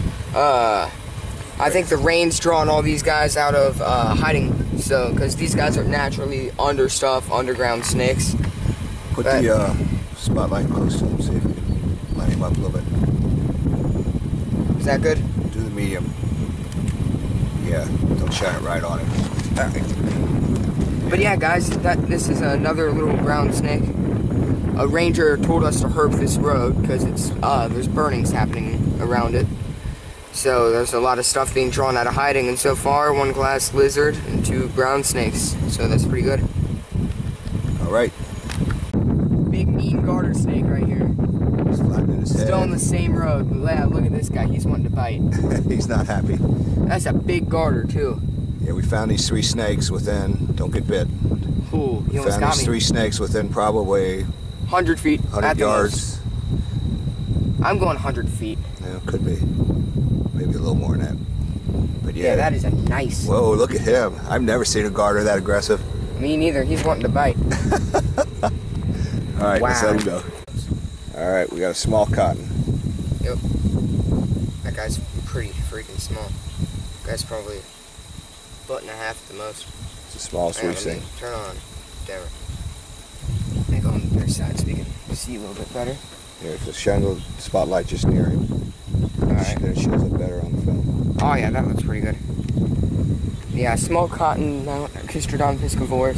Speaker 1: I think the rain's drawn all these guys out of hiding. So, because these guys are naturally underground snakes.
Speaker 2: Put the spotlight close to him, see if we can line him up a little bit.
Speaker 1: Is that good?
Speaker 2: Do the medium. Yeah, don't shine it right on him.
Speaker 1: Alright. But yeah, guys, this is another little brown snake. A ranger told us to herp this road because it's there's burnings happening around it. So there's a lot of stuff being drawn out of hiding, and so far 1 glass lizard and 2 ground snakes. So that's pretty good.
Speaker 2: All right.
Speaker 1: Big mean garter snake right here.
Speaker 2: He's flattening his head.
Speaker 1: Still on the same road. Yeah, look at this guy. He's wanting to bite.
Speaker 2: He's not happy.
Speaker 1: That's a big garter too.
Speaker 2: Yeah, we found these 3 snakes within. Don't get bit.
Speaker 1: Ooh, he almost
Speaker 2: Found
Speaker 1: got
Speaker 2: these
Speaker 1: me.
Speaker 2: 3 snakes within probably
Speaker 1: 100 feet.
Speaker 2: 100
Speaker 1: at the
Speaker 2: yards.
Speaker 1: most. I'm going 100 feet.
Speaker 2: Yeah, could be. Maybe a little more than that. But yeah.
Speaker 1: Yeah, that is a nice.
Speaker 2: Whoa, look at him. I've never seen a garter that aggressive.
Speaker 1: Me neither. He's wanting to bite.
Speaker 2: All right,
Speaker 1: Wow.
Speaker 2: let's let him go. All right, we got a small cotton.
Speaker 1: Yep. That guy's pretty freaking small. Guy's probably a foot and a half at the most.
Speaker 2: It's the smallest
Speaker 1: Hang on,
Speaker 2: we've
Speaker 1: let me
Speaker 2: seen.
Speaker 1: turn on camera. Let me go on their side so we can see a little bit better.
Speaker 2: Yeah, just shine the spotlight just near him.
Speaker 1: Alright.
Speaker 2: Then it shows up better on the film.
Speaker 1: Oh yeah, that looks pretty good. Yeah, small cotton mount, Kistrodon piscivorus.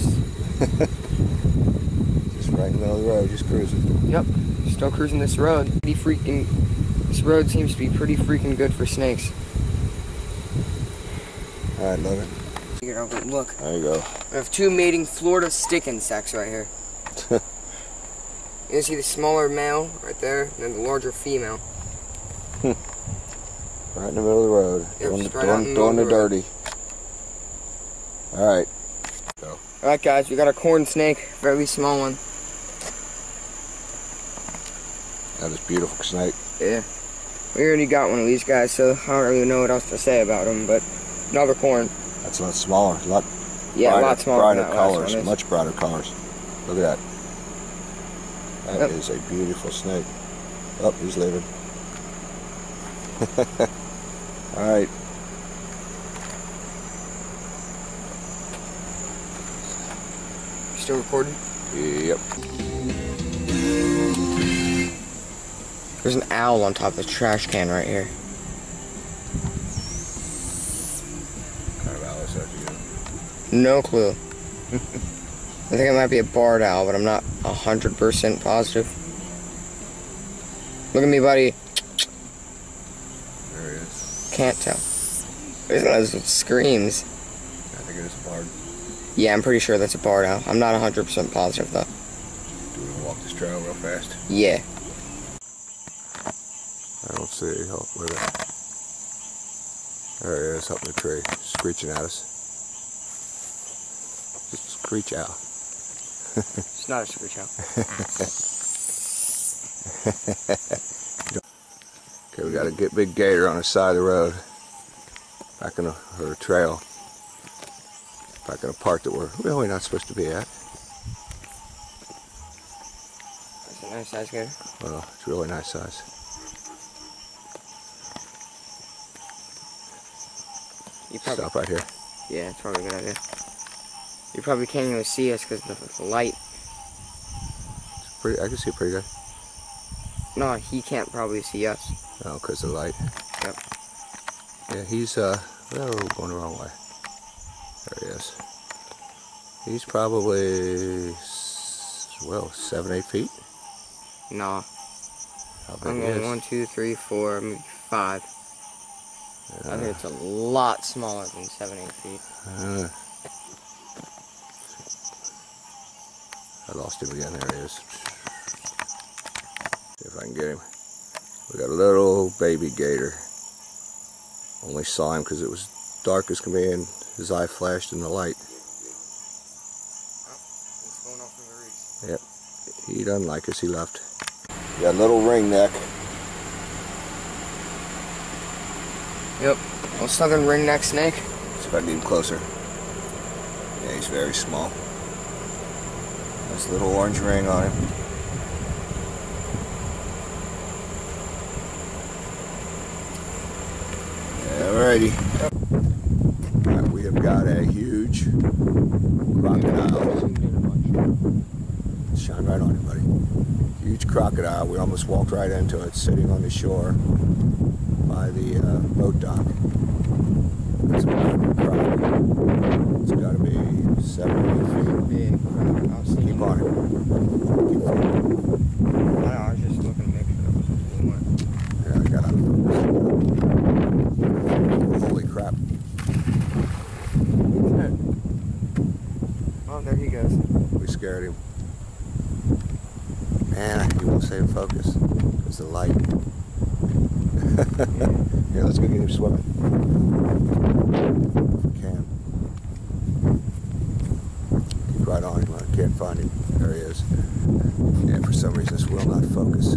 Speaker 2: Just right in the middle of the road, just cruising.
Speaker 1: Yep, still cruising this road. This road seems to be pretty freaking good for snakes.
Speaker 2: All right, love it.
Speaker 1: Figured out, but look,
Speaker 2: There you go.
Speaker 1: we have 2 mating Florida stick insects right here. You see the smaller male right there, and then the larger female.
Speaker 2: Right in the middle of the road.
Speaker 1: Yep,
Speaker 2: doing
Speaker 1: just right out in the
Speaker 2: doing the
Speaker 1: middle of the
Speaker 2: dirty. All right.
Speaker 1: Alright guys, we got a corn snake, fairly small one.
Speaker 2: That is beautiful snake.
Speaker 1: Yeah. We already got one of these guys, so I don't really know what else to say about him, but another corn.
Speaker 2: That's a lot smaller. A lot
Speaker 1: Yeah,
Speaker 2: brighter,
Speaker 1: a lot smaller
Speaker 2: brighter
Speaker 1: than that last
Speaker 2: colors.
Speaker 1: one is.
Speaker 2: Much brighter colors. Look at that. That
Speaker 1: Yep.
Speaker 2: is a beautiful snake. Oh, he's leaving. All right.
Speaker 1: Still recording?
Speaker 2: Yep.
Speaker 1: There's an owl on top of the trash can right here.
Speaker 2: What kind of owl is that again?
Speaker 1: No clue. I think it might be a barred owl, but I'm not 100% positive. Look at me, buddy.
Speaker 2: There he is.
Speaker 1: Can't tell. There's one of those screams.
Speaker 2: I think it is a barred.
Speaker 1: Yeah, I'm pretty sure that's a barred owl. I'm not 100% positive, though.
Speaker 2: Do we want to walk this trail real fast?
Speaker 1: Yeah.
Speaker 2: I don't see help with it. There he is up in the tree, screeching at us. Just screech out.
Speaker 1: It's not a screech owl.
Speaker 2: Okay, we got a big gator on the side of the road. Back in the trail. Back in a part that we're really not supposed to be at.
Speaker 1: That's a nice size gator.
Speaker 2: Well, it's really nice size.
Speaker 1: You probably,
Speaker 2: Stop right here.
Speaker 1: yeah, it's probably a good idea. You probably can't even see us because of the light.
Speaker 2: It's pretty. I can see it pretty good.
Speaker 1: No, he can't probably see us.
Speaker 2: Oh, because of the light.
Speaker 1: Yep.
Speaker 2: Yeah, he's going the wrong way. There he is. He's probably, well, 7, 8 feet.
Speaker 1: No.
Speaker 2: How big
Speaker 1: I'm
Speaker 2: he
Speaker 1: going
Speaker 2: is.
Speaker 1: 1, 2, 3, 4, maybe 5. I think it's a lot smaller than 7, 8 feet.
Speaker 2: I lost him again. There he is. See if I can get him. We got a little baby gator. Only saw him because it was dark as can be and his eye flashed in the light.
Speaker 1: He's going off in the reeds.
Speaker 2: Yep. He doesn't like us. He left. Got a little ringneck.
Speaker 1: Yep. A southern ringneck snake.
Speaker 2: See if I can get him closer. Yeah, he's very small. Nice little orange ring on him. Alrighty. Alright, we have got a huge crocodile. Shine right on it, buddy. Huge crocodile. We almost walked right into it, sitting on the shore by the boat dock. It's a big croc. It's got to be 7 or 8 feet.
Speaker 1: Big.
Speaker 2: Keep on it. Keep on it.
Speaker 1: I was just looking to make sure there wasn't any more.
Speaker 2: Yeah, I got it. scared him. Man, he won't stay in focus. It's the light. Here, let's go get him swimming. If we can. Keep right on him. I can't find him. There he is. And for some reason this will not focus.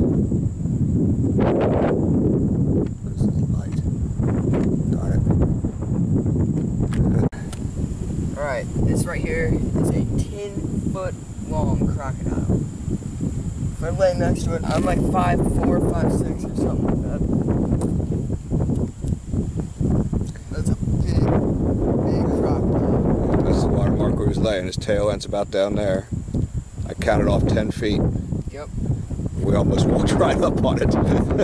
Speaker 2: Because of the light. Darn it.
Speaker 1: Alright, this right here is a 10-foot long crocodile. If I lay next to it, I'm like 5'4", 5'6", or something like that. That's a big, big crocodile.
Speaker 2: That's the water mark where he was laying. His tail ends about down there. I counted off 10 feet.
Speaker 1: Yep.
Speaker 2: We almost walked right up on it.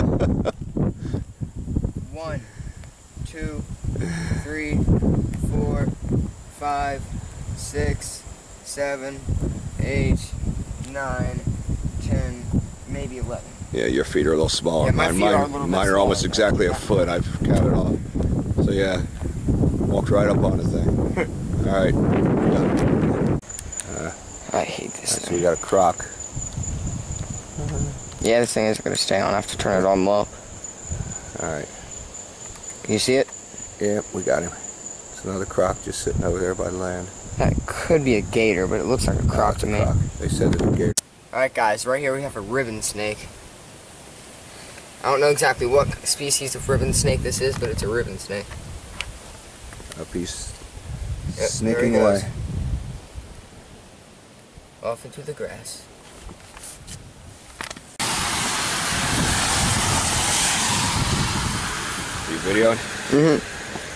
Speaker 1: 1, 2, 3, 4, 5, 6, 7, 8, 9, 10, maybe 11.
Speaker 2: Yeah, your feet are a little smaller.
Speaker 1: Yeah, my feet are a little bit
Speaker 2: mine are almost
Speaker 1: smaller.
Speaker 2: exactly a foot. I've counted off. So yeah, walked right up on the thing. All right.
Speaker 1: I hate this
Speaker 2: So
Speaker 1: thing.
Speaker 2: we got a croc.
Speaker 1: Yeah, this thing isn't going to stay on. I have to turn it on low.
Speaker 2: All right.
Speaker 1: Can you see it?
Speaker 2: Yeah, we got him. It's another croc just sitting over there by the land.
Speaker 1: That could be a gator, but it looks like a croc to me.
Speaker 2: Croc. They said it's a gator.
Speaker 1: Alright guys, right here we have a ribbon snake. I don't know exactly what species of ribbon snake this is, but it's a ribbon snake.
Speaker 2: Up he's
Speaker 1: Yep, there
Speaker 2: sneaking
Speaker 1: he goes.
Speaker 2: away.
Speaker 1: Off into the grass.
Speaker 2: You videoing?
Speaker 1: Mm-hmm.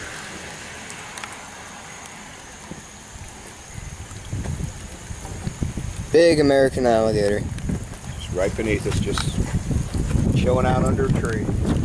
Speaker 1: Big American alligator.
Speaker 2: It's right beneath us, just chilling out under a tree.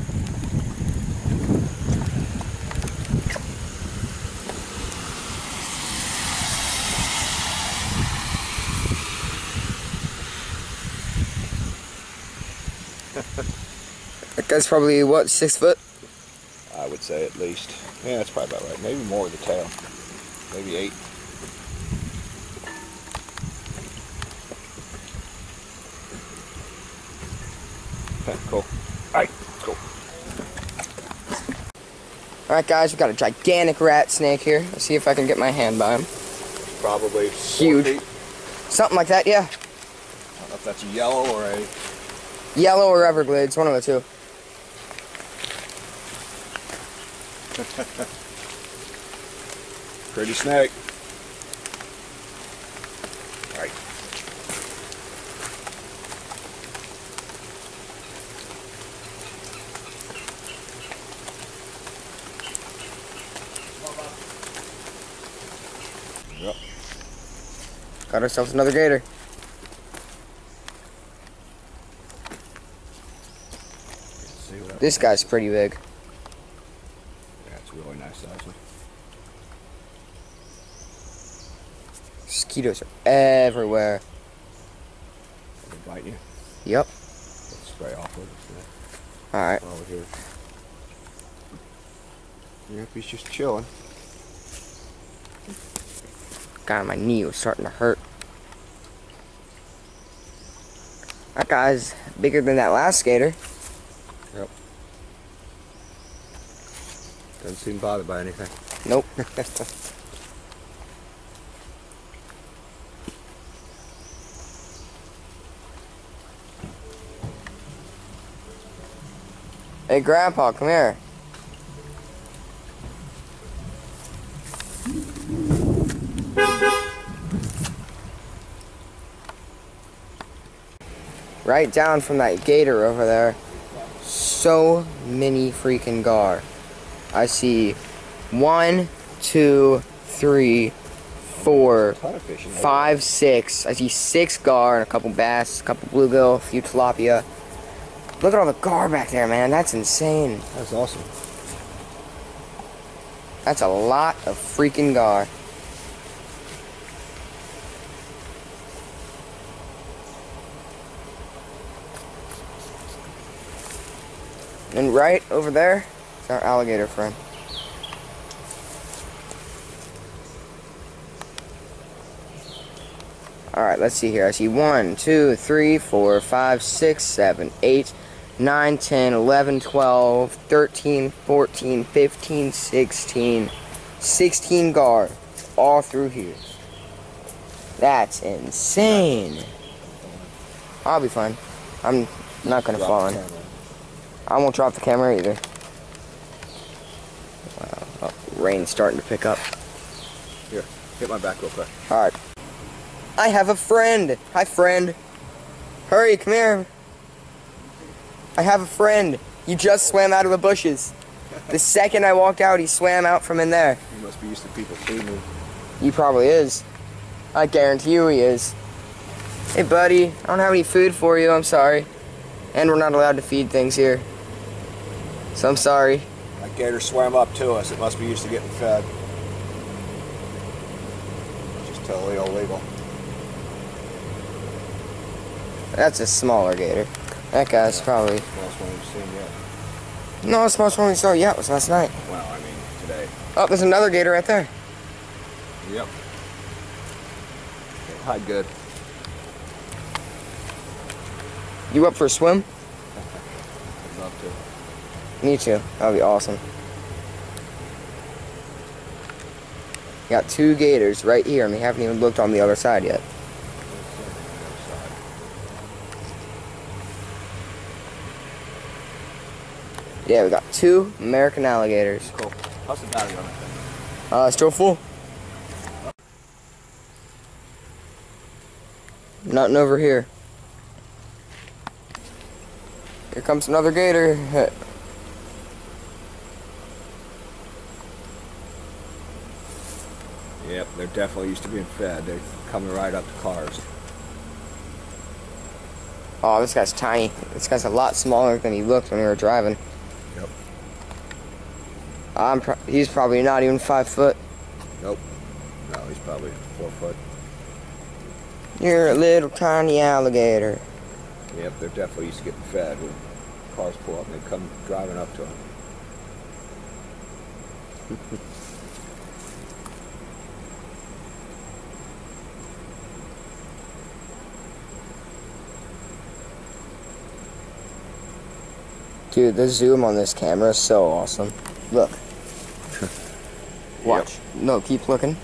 Speaker 1: That guy's probably, what, 6 foot?
Speaker 2: I would say at least. Yeah, that's probably about right. Maybe more with the tail. Maybe 8. Okay, cool. Alright, cool.
Speaker 1: Alright guys, we got a gigantic rat snake here. Let's see if I can get my hand by him.
Speaker 2: Probably
Speaker 1: Huge.
Speaker 2: 4 feet.
Speaker 1: Something like that, yeah.
Speaker 2: I don't know if that's a yellow or a...
Speaker 1: Yellow or Everglades, one of the two.
Speaker 2: Pretty snake. Alright. Yep.
Speaker 1: Got ourselves another gator.
Speaker 2: See what
Speaker 1: This guy's pretty big.
Speaker 2: Yeah, it's a really nice size one.
Speaker 1: Mosquitoes are everywhere.
Speaker 2: They bite you.
Speaker 1: Yep.
Speaker 2: Let's spray off with it.
Speaker 1: Alright.
Speaker 2: While we're here. Yep, he's just chilling.
Speaker 1: God, my knee was starting to hurt. That guy's bigger than that last gator.
Speaker 2: Yep. Doesn't seem bothered by anything.
Speaker 1: Nope. Hey, Grandpa, come here. Right down from that gator over there. So many freaking gar. I see 1, 2, 3, 4,
Speaker 2: Ton of fish in there.
Speaker 1: 5, 6. I see 6 gar and a couple bass, a couple bluegill, a few tilapia. Look at all the gar back there, man. That's insane.
Speaker 2: That's awesome.
Speaker 1: That's a lot of freaking gar. And right over there is our alligator friend. Alright, let's see here. I see 1, 2, 3, 4, 5, 6, 7, 8, 9, 10, 11, 12, 13, 14, 15, 16, 16 guards all through here. That's insane. I'll be fine. I'm not gonna fall in. I won't drop the camera either. Wow. Oh, rain's starting to pick up.
Speaker 2: Here, hit my back real quick.
Speaker 1: Alright. I have a friend. Hi, friend. Hurry, come here. I have a friend. He just swam out of the bushes. The second I walked out, he swam out from in there.
Speaker 2: He must be used to people feeding him.
Speaker 1: He probably is. I guarantee you he is. Hey, buddy. I don't have any food for you. I'm sorry. And we're not allowed to feed things here. So I'm sorry.
Speaker 2: That gator swam up to us. It must be used to getting fed. Just totally illegal.
Speaker 1: That's a smaller gator. That guy's probably...
Speaker 2: Smallest one we've seen yet.
Speaker 1: No, the smallest one we saw yet was last night.
Speaker 2: Well, I mean, today.
Speaker 1: Oh, there's another gator right there.
Speaker 2: Yep. They hide good.
Speaker 1: You up for a swim?
Speaker 2: I'd love to.
Speaker 1: Me too. That would be awesome. Got 2 gators right here, and we haven't even looked on the other side yet. Yeah, we got 2 American alligators.
Speaker 2: Cool. How's the battery on that thing?
Speaker 1: Still full. Nothing over here. Here comes another gator.
Speaker 2: Yep, they're definitely used to being fed. They're coming right up to cars.
Speaker 1: Oh, this guy's tiny. This guy's a lot smaller than he looked when we were driving.
Speaker 2: Yep.
Speaker 1: He's probably not even 5 foot.
Speaker 2: Nope. No, he's probably 4 foot.
Speaker 1: You're a little tiny alligator.
Speaker 2: Yep, they're definitely used to getting fed. When cars pull up and they come driving up to them.
Speaker 1: Dude, the zoom on this camera is so awesome. Look. Watch. Yep. No, keep looking.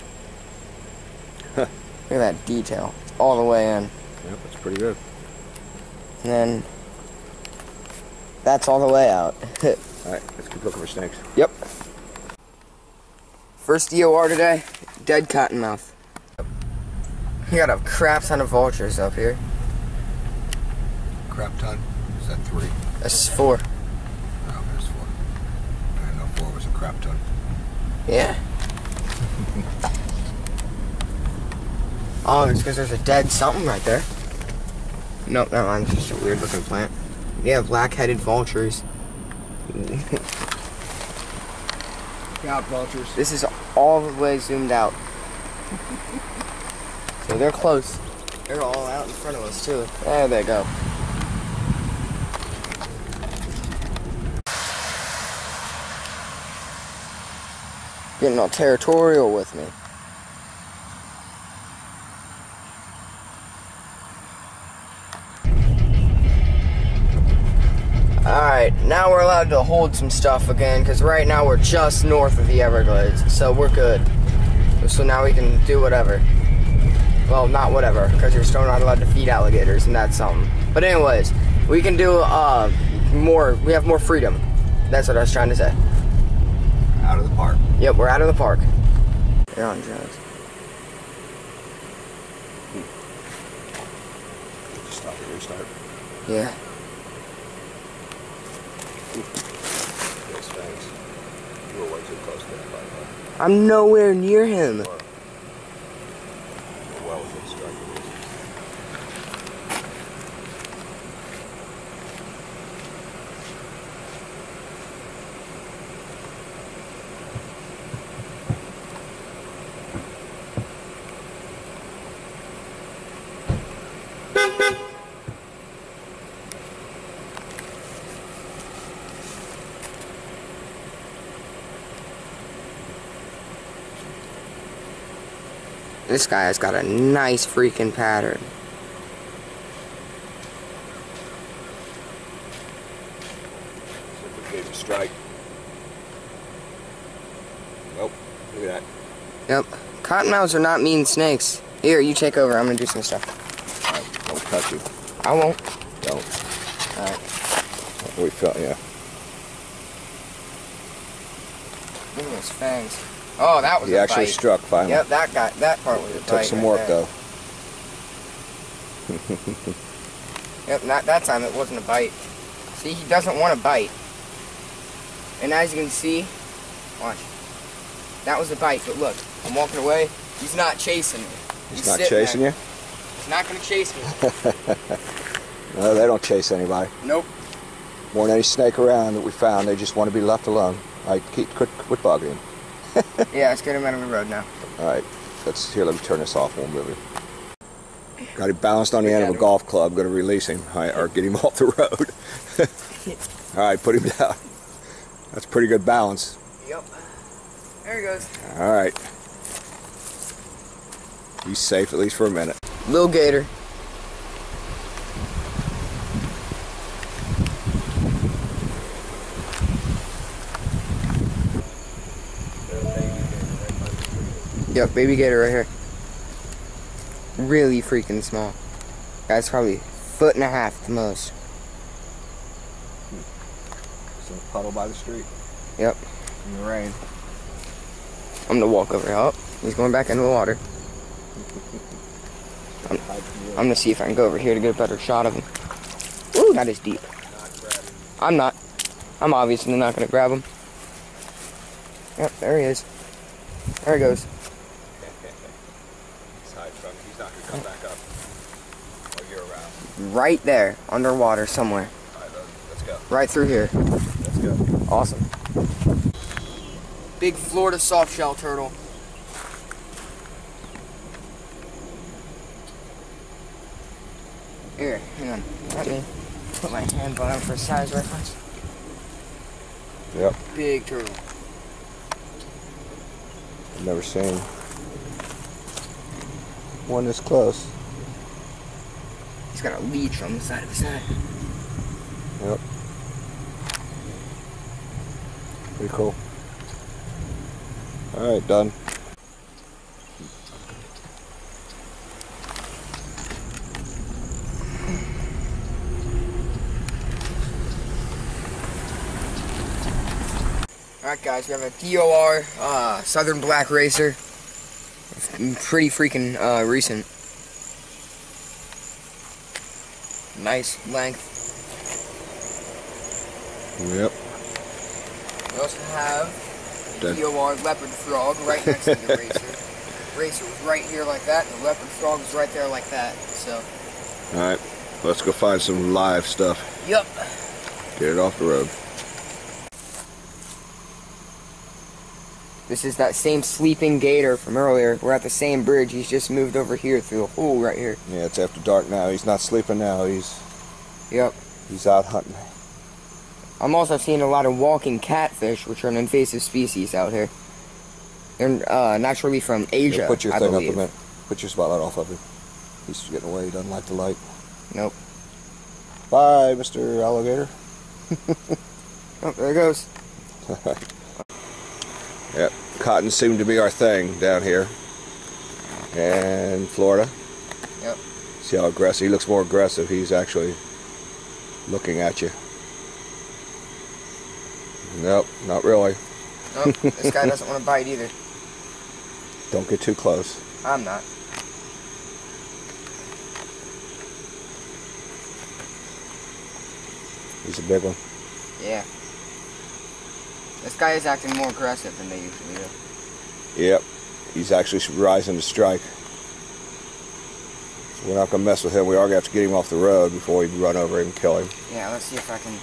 Speaker 1: Look at that detail. It's all the way in.
Speaker 2: Yep, that's pretty good.
Speaker 1: And then that's all the way out.
Speaker 2: Alright, let's keep looking for snakes.
Speaker 1: Yep. First DOR today, dead cottonmouth. We got a crap ton of vultures up here.
Speaker 2: Crap ton? Is that 3?
Speaker 1: That's 4.
Speaker 2: Oh, there's 4. I didn't know 4 was a crap ton.
Speaker 1: Yeah. Oh, it's because there's a dead something right there. Nope, never mind. It's just a weird looking plant. Yeah, black-headed vultures.
Speaker 2: Yeah, vultures.
Speaker 1: This is all the way zoomed out. So they're close. They're all out in front of us too. There they go. Getting all territorial with me. Alright, now we're allowed to hold some stuff again, because right now we're just north of the Everglades, so we're good. So now we can do whatever. Well, not whatever, because you're still not allowed to feed alligators, and that's something. But anyways, we can do we have more freedom. That's what I was trying to say.
Speaker 2: Out of the park.
Speaker 1: Yep, we're out of the park. They're on drugs.
Speaker 2: Stop and restart.
Speaker 1: Yeah.
Speaker 2: Yes, thanks. You were way too close to that, by the way.
Speaker 1: I'm nowhere near him.
Speaker 2: You're well within striking distance.
Speaker 1: This guy has got a nice freaking pattern.
Speaker 2: Gave him a strike. Nope. Look at that.
Speaker 1: Yep. Cottonmouths are not mean snakes. Here, you take over. I'm gonna do some stuff.
Speaker 2: Alright, don't touch you.
Speaker 1: I won't.
Speaker 2: Don't.
Speaker 1: Alright.
Speaker 2: We felt, yeah.
Speaker 1: Look at those fangs. Oh, that was
Speaker 2: He
Speaker 1: a
Speaker 2: actually
Speaker 1: bite.
Speaker 2: struck finally.
Speaker 1: Yep, that part was a
Speaker 2: It
Speaker 1: bite.
Speaker 2: took some
Speaker 1: right
Speaker 2: work
Speaker 1: there.
Speaker 2: though.
Speaker 1: Yep, not that time it wasn't a bite. See, he doesn't want to bite. And as you can see, watch. That was a bite, but look, I'm walking away. He's not chasing me.
Speaker 2: He's not
Speaker 1: sitting
Speaker 2: chasing
Speaker 1: there.
Speaker 2: you?
Speaker 1: He's not going to chase me.
Speaker 2: No, they don't chase anybody.
Speaker 1: Nope.
Speaker 2: More than any snake around that we found, they just want to be left alone. Alright, quit bugging him.
Speaker 1: Yeah, let's get him out of the road now.
Speaker 2: Alright, let me turn this off and we'll move him. Got him balanced on the end of a golf club, going to release him, or get him off the road. Alright, put him down. That's pretty good balance.
Speaker 1: Yep. There he goes.
Speaker 2: Alright. He's safe, at least for a minute.
Speaker 1: Little gator. Yep, baby gator right here. Really freaking small. Guy's probably 1.5 feet at the most.
Speaker 2: It's in a puddle by the street.
Speaker 1: Yep.
Speaker 2: In the rain.
Speaker 1: I'm gonna walk over here. Oh, he's going back into the water. I'm gonna see if I can go over here to get a better shot of him. Ooh, that is deep. I'm not. I'm obviously not gonna grab him. Yep, there he is. There he goes.
Speaker 2: He's hiding from you. He's not going to come back up while you're around.
Speaker 1: Right there, underwater somewhere.
Speaker 2: Alright, let's go.
Speaker 1: Right through here.
Speaker 2: Let's go.
Speaker 1: Awesome. Big Florida softshell turtle. Here, hang on. Let me put my hand on him for size reference.
Speaker 2: Yep.
Speaker 1: Big turtle.
Speaker 2: I've never seen one this close.
Speaker 1: He's got a leech on the side of his head.
Speaker 2: Yep. Pretty cool. Alright, done.
Speaker 1: Alright guys, we have a DOR Southern Black Racer. Pretty freaking recent. Nice length.
Speaker 2: Yep.
Speaker 1: We also have a
Speaker 2: Done.
Speaker 1: DOR Leopard Frog right next to the Racer. Racer was right here like that, and the Leopard Frog was right there like that. So.
Speaker 2: Alright, let's go find some live stuff.
Speaker 1: Yep.
Speaker 2: Get it off the road.
Speaker 1: This is that same sleeping gator from earlier. We're at the same bridge. He's just moved over here through the hole right here.
Speaker 2: Yeah, it's after dark now. He's not sleeping now. He's out hunting.
Speaker 1: I'm also seeing a lot of walking catfish, which are an invasive species out here. They're naturally from Asia,
Speaker 2: Yeah, put your
Speaker 1: I
Speaker 2: thing up
Speaker 1: believe.
Speaker 2: a minute. Put your spotlight off of him. He's getting away. He doesn't like the light.
Speaker 1: Nope.
Speaker 2: Bye, Mr. Alligator.
Speaker 1: Oh, there it goes.
Speaker 2: Yep, cotton seemed to be our thing down here in Florida.
Speaker 1: Yep.
Speaker 2: See how aggressive, he looks more aggressive. He's actually looking at you. Nope, not really.
Speaker 1: Nope, this guy doesn't want to bite either.
Speaker 2: Don't get too close.
Speaker 1: I'm not.
Speaker 2: He's a big one.
Speaker 1: Yeah. This guy is acting more aggressive than they usually do.
Speaker 2: Yep, he's actually rising to strike. So we're not going to mess with him. We are going to have to get him off the road before we run over him and kill him.
Speaker 1: Yeah, let's see if I can...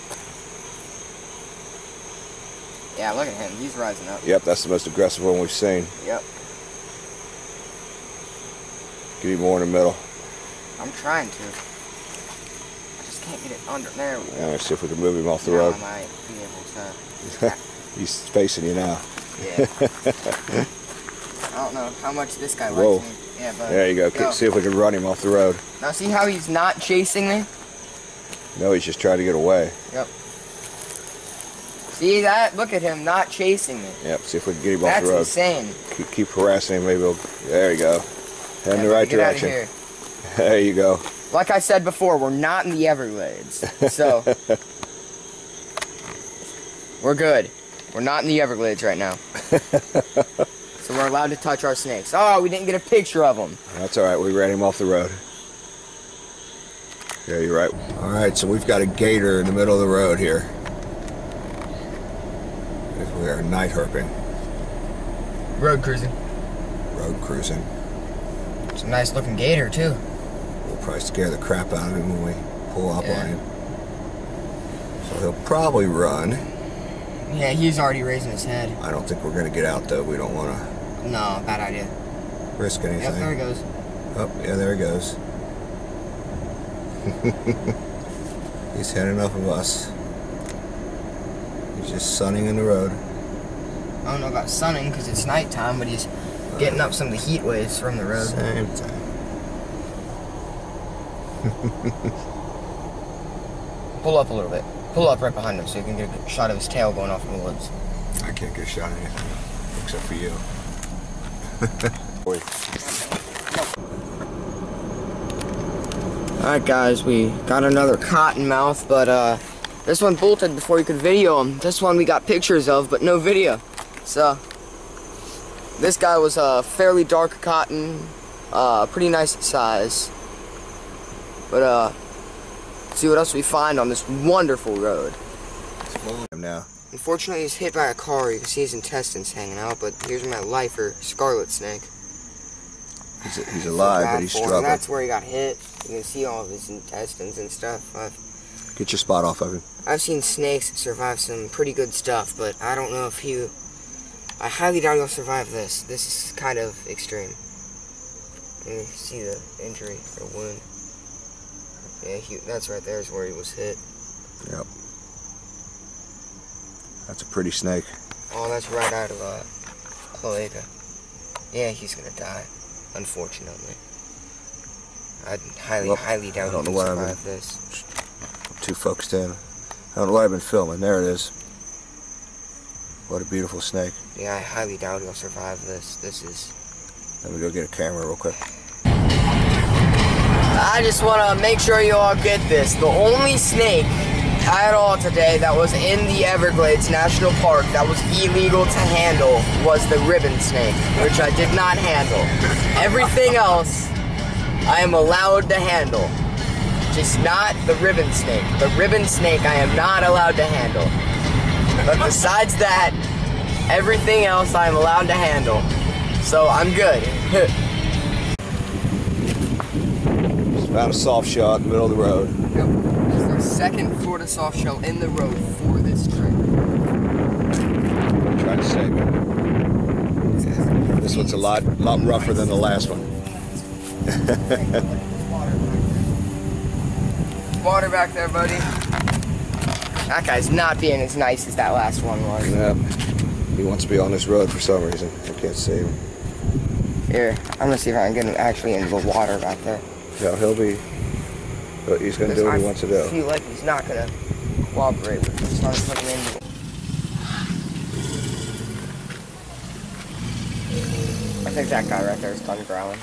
Speaker 1: Yeah, look at him. He's rising up.
Speaker 2: Yep, that's the most aggressive one we've seen.
Speaker 1: Yep.
Speaker 2: Get him more in the middle.
Speaker 1: I'm trying to. I just can't get it under. There we go.
Speaker 2: Yeah, let's see if we can move him off the
Speaker 1: Now
Speaker 2: road.
Speaker 1: I might be able to...
Speaker 2: He's facing you now.
Speaker 1: Yeah. I don't know how much this guy
Speaker 2: Whoa.
Speaker 1: likes me. Yeah, but
Speaker 2: There you go. See if we can run him off the road.
Speaker 1: Now see how he's not chasing me?
Speaker 2: No, he's just trying to get away.
Speaker 1: Yep. See that? Look at him not chasing me.
Speaker 2: Yep, see if we can get him off the road.
Speaker 1: That's insane.
Speaker 2: Keep harassing him, maybe we'll... There you go. Head in the right
Speaker 1: get out of
Speaker 2: direction.
Speaker 1: here.
Speaker 2: There you go.
Speaker 1: Like I said before, we're not in the Everglades. So... we're good. We're not in the Everglades right now. So we're allowed to touch our snakes. Oh, we didn't get a picture of them.
Speaker 2: That's alright, we ran him off the road. Yeah, you're right. Alright, so we've got a gator in the middle of the road here. We are night herping.
Speaker 1: Road cruising.
Speaker 2: Road cruising.
Speaker 1: It's a nice looking gator too.
Speaker 2: We'll probably scare the crap out of him when we pull up on him. So he'll probably run.
Speaker 1: Yeah, he's already raising his head.
Speaker 2: I don't think we're going to get out though. We don't want to
Speaker 1: No, bad idea.
Speaker 2: risk anything.
Speaker 1: Yep, there he goes.
Speaker 2: Oh, yeah, there he goes. He's had enough of us. He's just sunning in the road.
Speaker 1: I don't know about sunning because it's nighttime, but he's getting up some of the heat waves from the road.
Speaker 2: Same time.
Speaker 1: Pull up a little bit. Pull up right behind him so you can get a shot of his tail going off in the woods.
Speaker 2: I can't get a shot of anything except for you.
Speaker 1: Alright guys, we got another cottonmouth, but this one bolted before you could video him. This one we got pictures of, but no video. So, this guy was a fairly dark cotton, pretty nice size. But see what else we find on this wonderful road.
Speaker 2: Now.
Speaker 1: Unfortunately, he's hit by a car. You can see his intestines hanging out, but here's my lifer, scarlet snake.
Speaker 2: He's alive, but he's struggling.
Speaker 1: That's where he got hit. You can see all of his intestines and stuff.
Speaker 2: Get your spot off of him.
Speaker 1: I've seen snakes survive some pretty good stuff, but I don't know if I highly doubt he'll survive this. This is kind of extreme. You see the injury or wound. Yeah, that's right there is where he was hit.
Speaker 2: Yep. That's a pretty snake.
Speaker 1: Oh, that's right out of Cloaca. Yeah, he's gonna die, unfortunately. I highly doubt he'll survive this.
Speaker 2: Too focused in. I don't know what I've been filming. There it is. What a beautiful snake.
Speaker 1: Yeah, I highly doubt he'll survive this. This is...
Speaker 2: Let me go get a camera real quick.
Speaker 1: I just want to make sure you all get this. The only snake at all today that was in the Everglades National Park that was illegal to handle was the ribbon snake, which I did not handle. Everything else I am allowed to handle. Just not the ribbon snake. The ribbon snake I am not allowed to handle. But besides that, everything else I am allowed to handle. So I'm good.
Speaker 2: Just found a soft shell in the middle of the road.
Speaker 1: Yep. This is our second Florida soft shell in the road for this trip.
Speaker 2: Try to save it. This one's a lot rougher than the last one.
Speaker 1: Water back there, buddy. That guy's not being as nice as that last one was.
Speaker 2: Yeah. He wants to be on this road for some reason. I can't save him.
Speaker 1: Here, I'm gonna see if I can get him actually into the water back there.
Speaker 2: No, he's gonna do what he wants to do.
Speaker 1: I feel like he's not gonna cooperate with me. So I'm putting him in. I think that guy right there is done growling.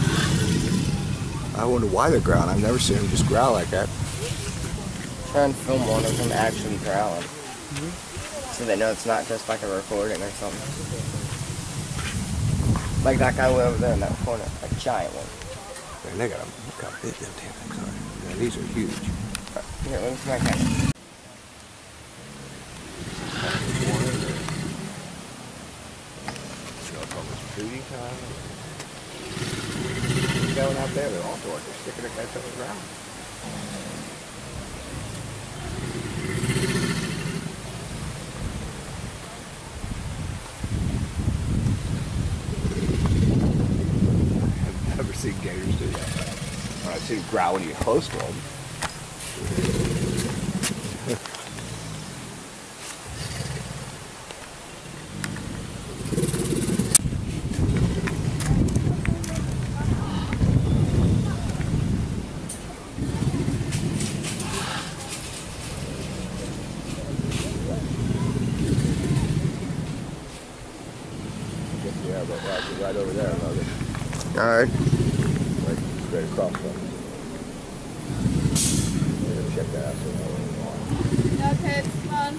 Speaker 2: I wonder why they're growling. I've never seen them just growl like that.
Speaker 1: Try and film one of them actually growling. So they know it's not just like a recording or something. Like that guy way over there in that corner, a giant one.
Speaker 2: Man, they got them. Look how big them damn things are. Yeah, these are huge.
Speaker 1: Here, let me see my camera.
Speaker 2: Going out there, they're all doors. They're sticking their heads up the ground. I've never seen gators do that. I've seen them growl when you get close to them. right over there, Logan.
Speaker 1: Alright.
Speaker 2: Right straight across from us. Check that out.
Speaker 6: No kids, come on.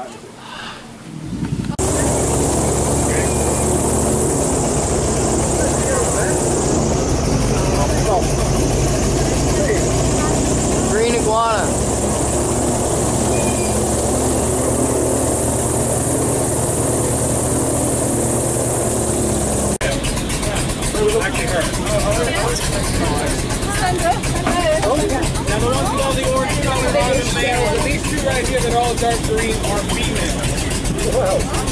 Speaker 1: Green iguana.
Speaker 7: Now the ones with all the orange color are the males, and these two right here that are all dark green are females.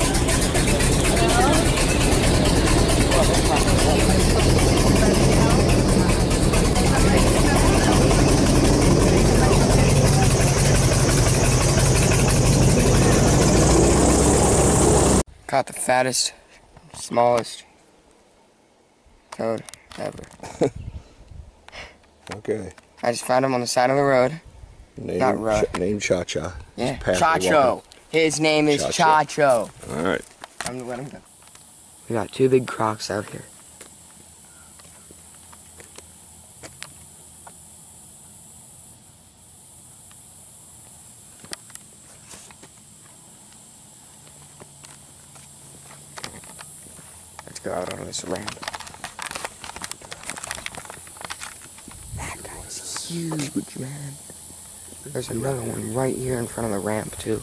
Speaker 1: Caught the fattest, smallest toad ever.
Speaker 2: Okay.
Speaker 1: I just found him on the side of the road. Not road.
Speaker 2: Named Cha-Cha.
Speaker 1: Yeah,
Speaker 2: Path we're
Speaker 1: Chacho.
Speaker 2: walking.
Speaker 1: His name is
Speaker 2: Chacho.
Speaker 1: Chacho.
Speaker 2: All right.
Speaker 1: I'm gonna let him go. We got two big crocs out here. Let's go out on this ramp. That guy's huge, man. There's another one right here in front of the ramp, too.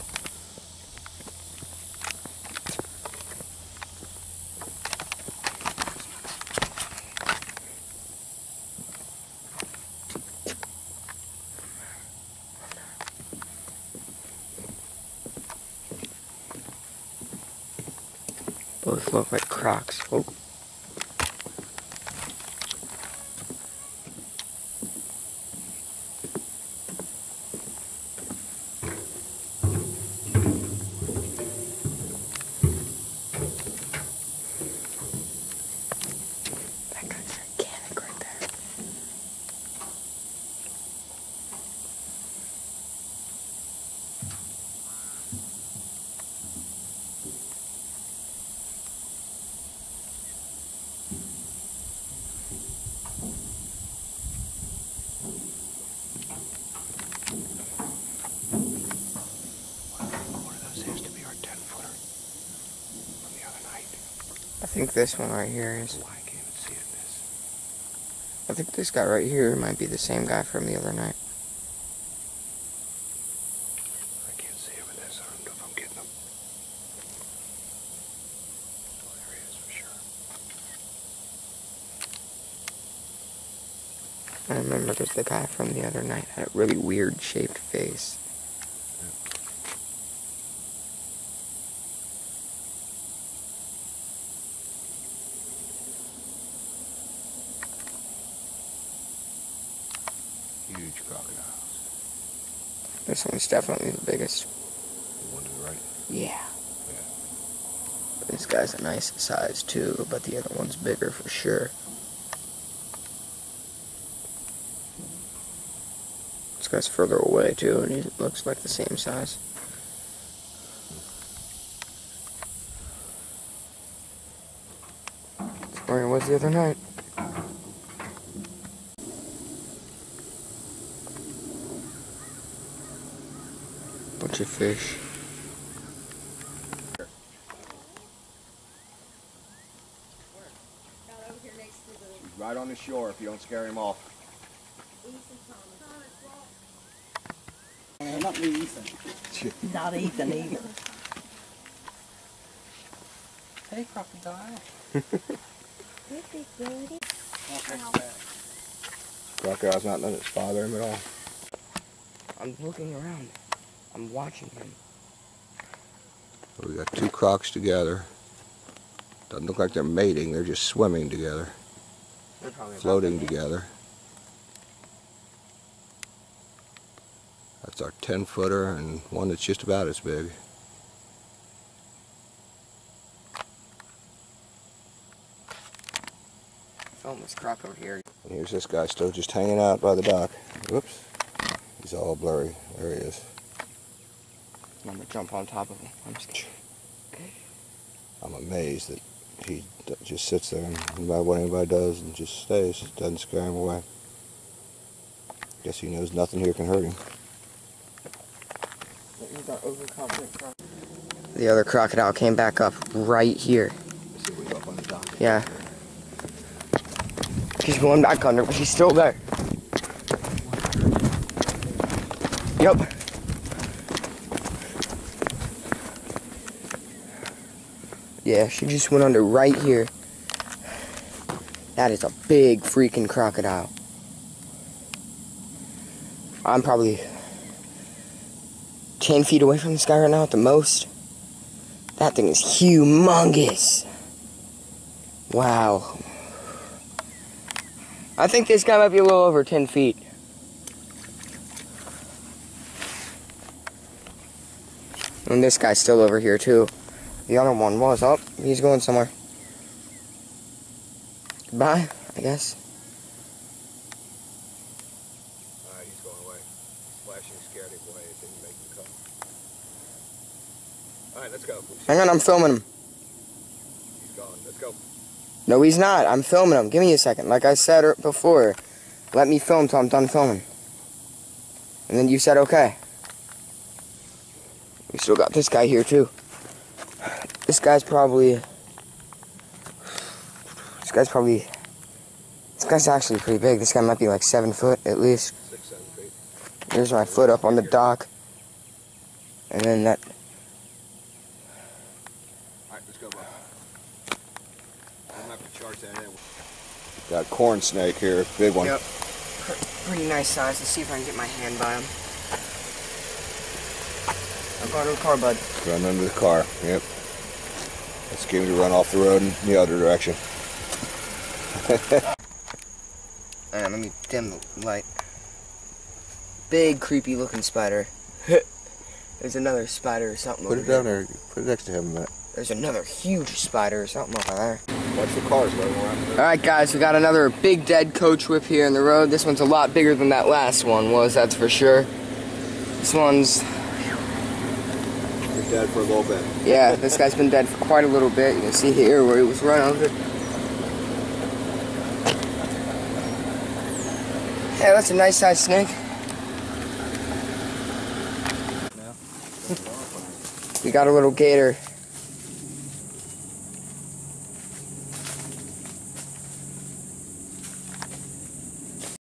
Speaker 1: Both look like crocs. Oh. That guy's gigantic right there. I think this one right here is.
Speaker 2: Oh, I can't even see it in this.
Speaker 1: I think this guy right here might be the same guy from the other night.
Speaker 2: I can't see it with this. I don't know if I'm getting him. Oh, there he is for sure.
Speaker 1: I remember there's the guy from the other night. Had a really weird shaped face.
Speaker 2: Huge crocodiles.
Speaker 1: This one's definitely the biggest.
Speaker 2: The one to the right?
Speaker 1: Yeah. This guy's a nice size too, but the other one's bigger for sure. This guy's further away too, and he looks like the same size. Where he was the other night. Bunch of fish.
Speaker 2: She's right on the shore if you don't scare him off.
Speaker 6: Not Ethan. Not Ethan either. Hey, crocodile.
Speaker 2: Crocodile's not letting it bother him at all.
Speaker 1: I'm looking around. I'm watching him.
Speaker 2: We got two crocs together. Doesn't look like they're mating, they're just swimming together.
Speaker 1: They're probably
Speaker 2: Floating together. That's our 10-footer and one that's just about as big.
Speaker 1: Film this croc over here.
Speaker 2: And here's this guy still just hanging out by the dock. Whoops. He's all blurry. There he is.
Speaker 1: I'm gonna jump on top of him. I'm just kidding.
Speaker 2: I'm amazed that he just sits there and no matter what anybody does and just stays, doesn't scare him away. Guess he knows nothing here can hurt him.
Speaker 1: The other crocodile came back up right here. Yeah. He's going back under, but he's still there. Yep. Yeah, she just went under right here. That is a big freaking crocodile. I'm probably 10 feet away from this guy right now at the most. That thing is humongous. Wow. I think this guy might be a little over 10 feet. And this guy's still over here too. The other one was up. He's going somewhere. Goodbye, I guess.
Speaker 2: Alright, he's going away. Flashing scared him away. It didn't make him come. Alright, let's go.
Speaker 1: Hang on, I'm filming him.
Speaker 2: He's gone. Let's go.
Speaker 1: No, he's not. I'm filming him. Give me a second. Like I said before, let me film till I'm done filming. And then you said okay. We still got this guy here too. This guy's actually pretty big. This guy might be like 7 foot at least.
Speaker 2: 6, 7 feet.
Speaker 1: There's my foot up on the dock. And then that.
Speaker 2: Alright, let's go, bud. I'm gonna have to charge that in. Got a corn snake here, big one.
Speaker 1: Yep. Pretty nice size. Let's see if I can get my hand by him. I'm going to the car, bud.
Speaker 2: Run under the car, yep. Let's get him to run off the road in the other direction.
Speaker 1: Alright, let me dim the light. Big, creepy looking spider. There's another spider or something
Speaker 2: Put
Speaker 1: over
Speaker 2: it down there. Put it next to him, Matt.
Speaker 1: There's another huge spider or something over there.
Speaker 2: Watch the cars rolling around.
Speaker 1: Alright guys, we got another big dead coach whip here in the road. This one's a lot bigger than that last one was, that's for sure. This one's...
Speaker 2: He's dead for a little bit.
Speaker 1: Yeah, this guy's been dead for quite a little bit. You can see here where he was run over. Yeah, that's a nice sized snake. We got a little gator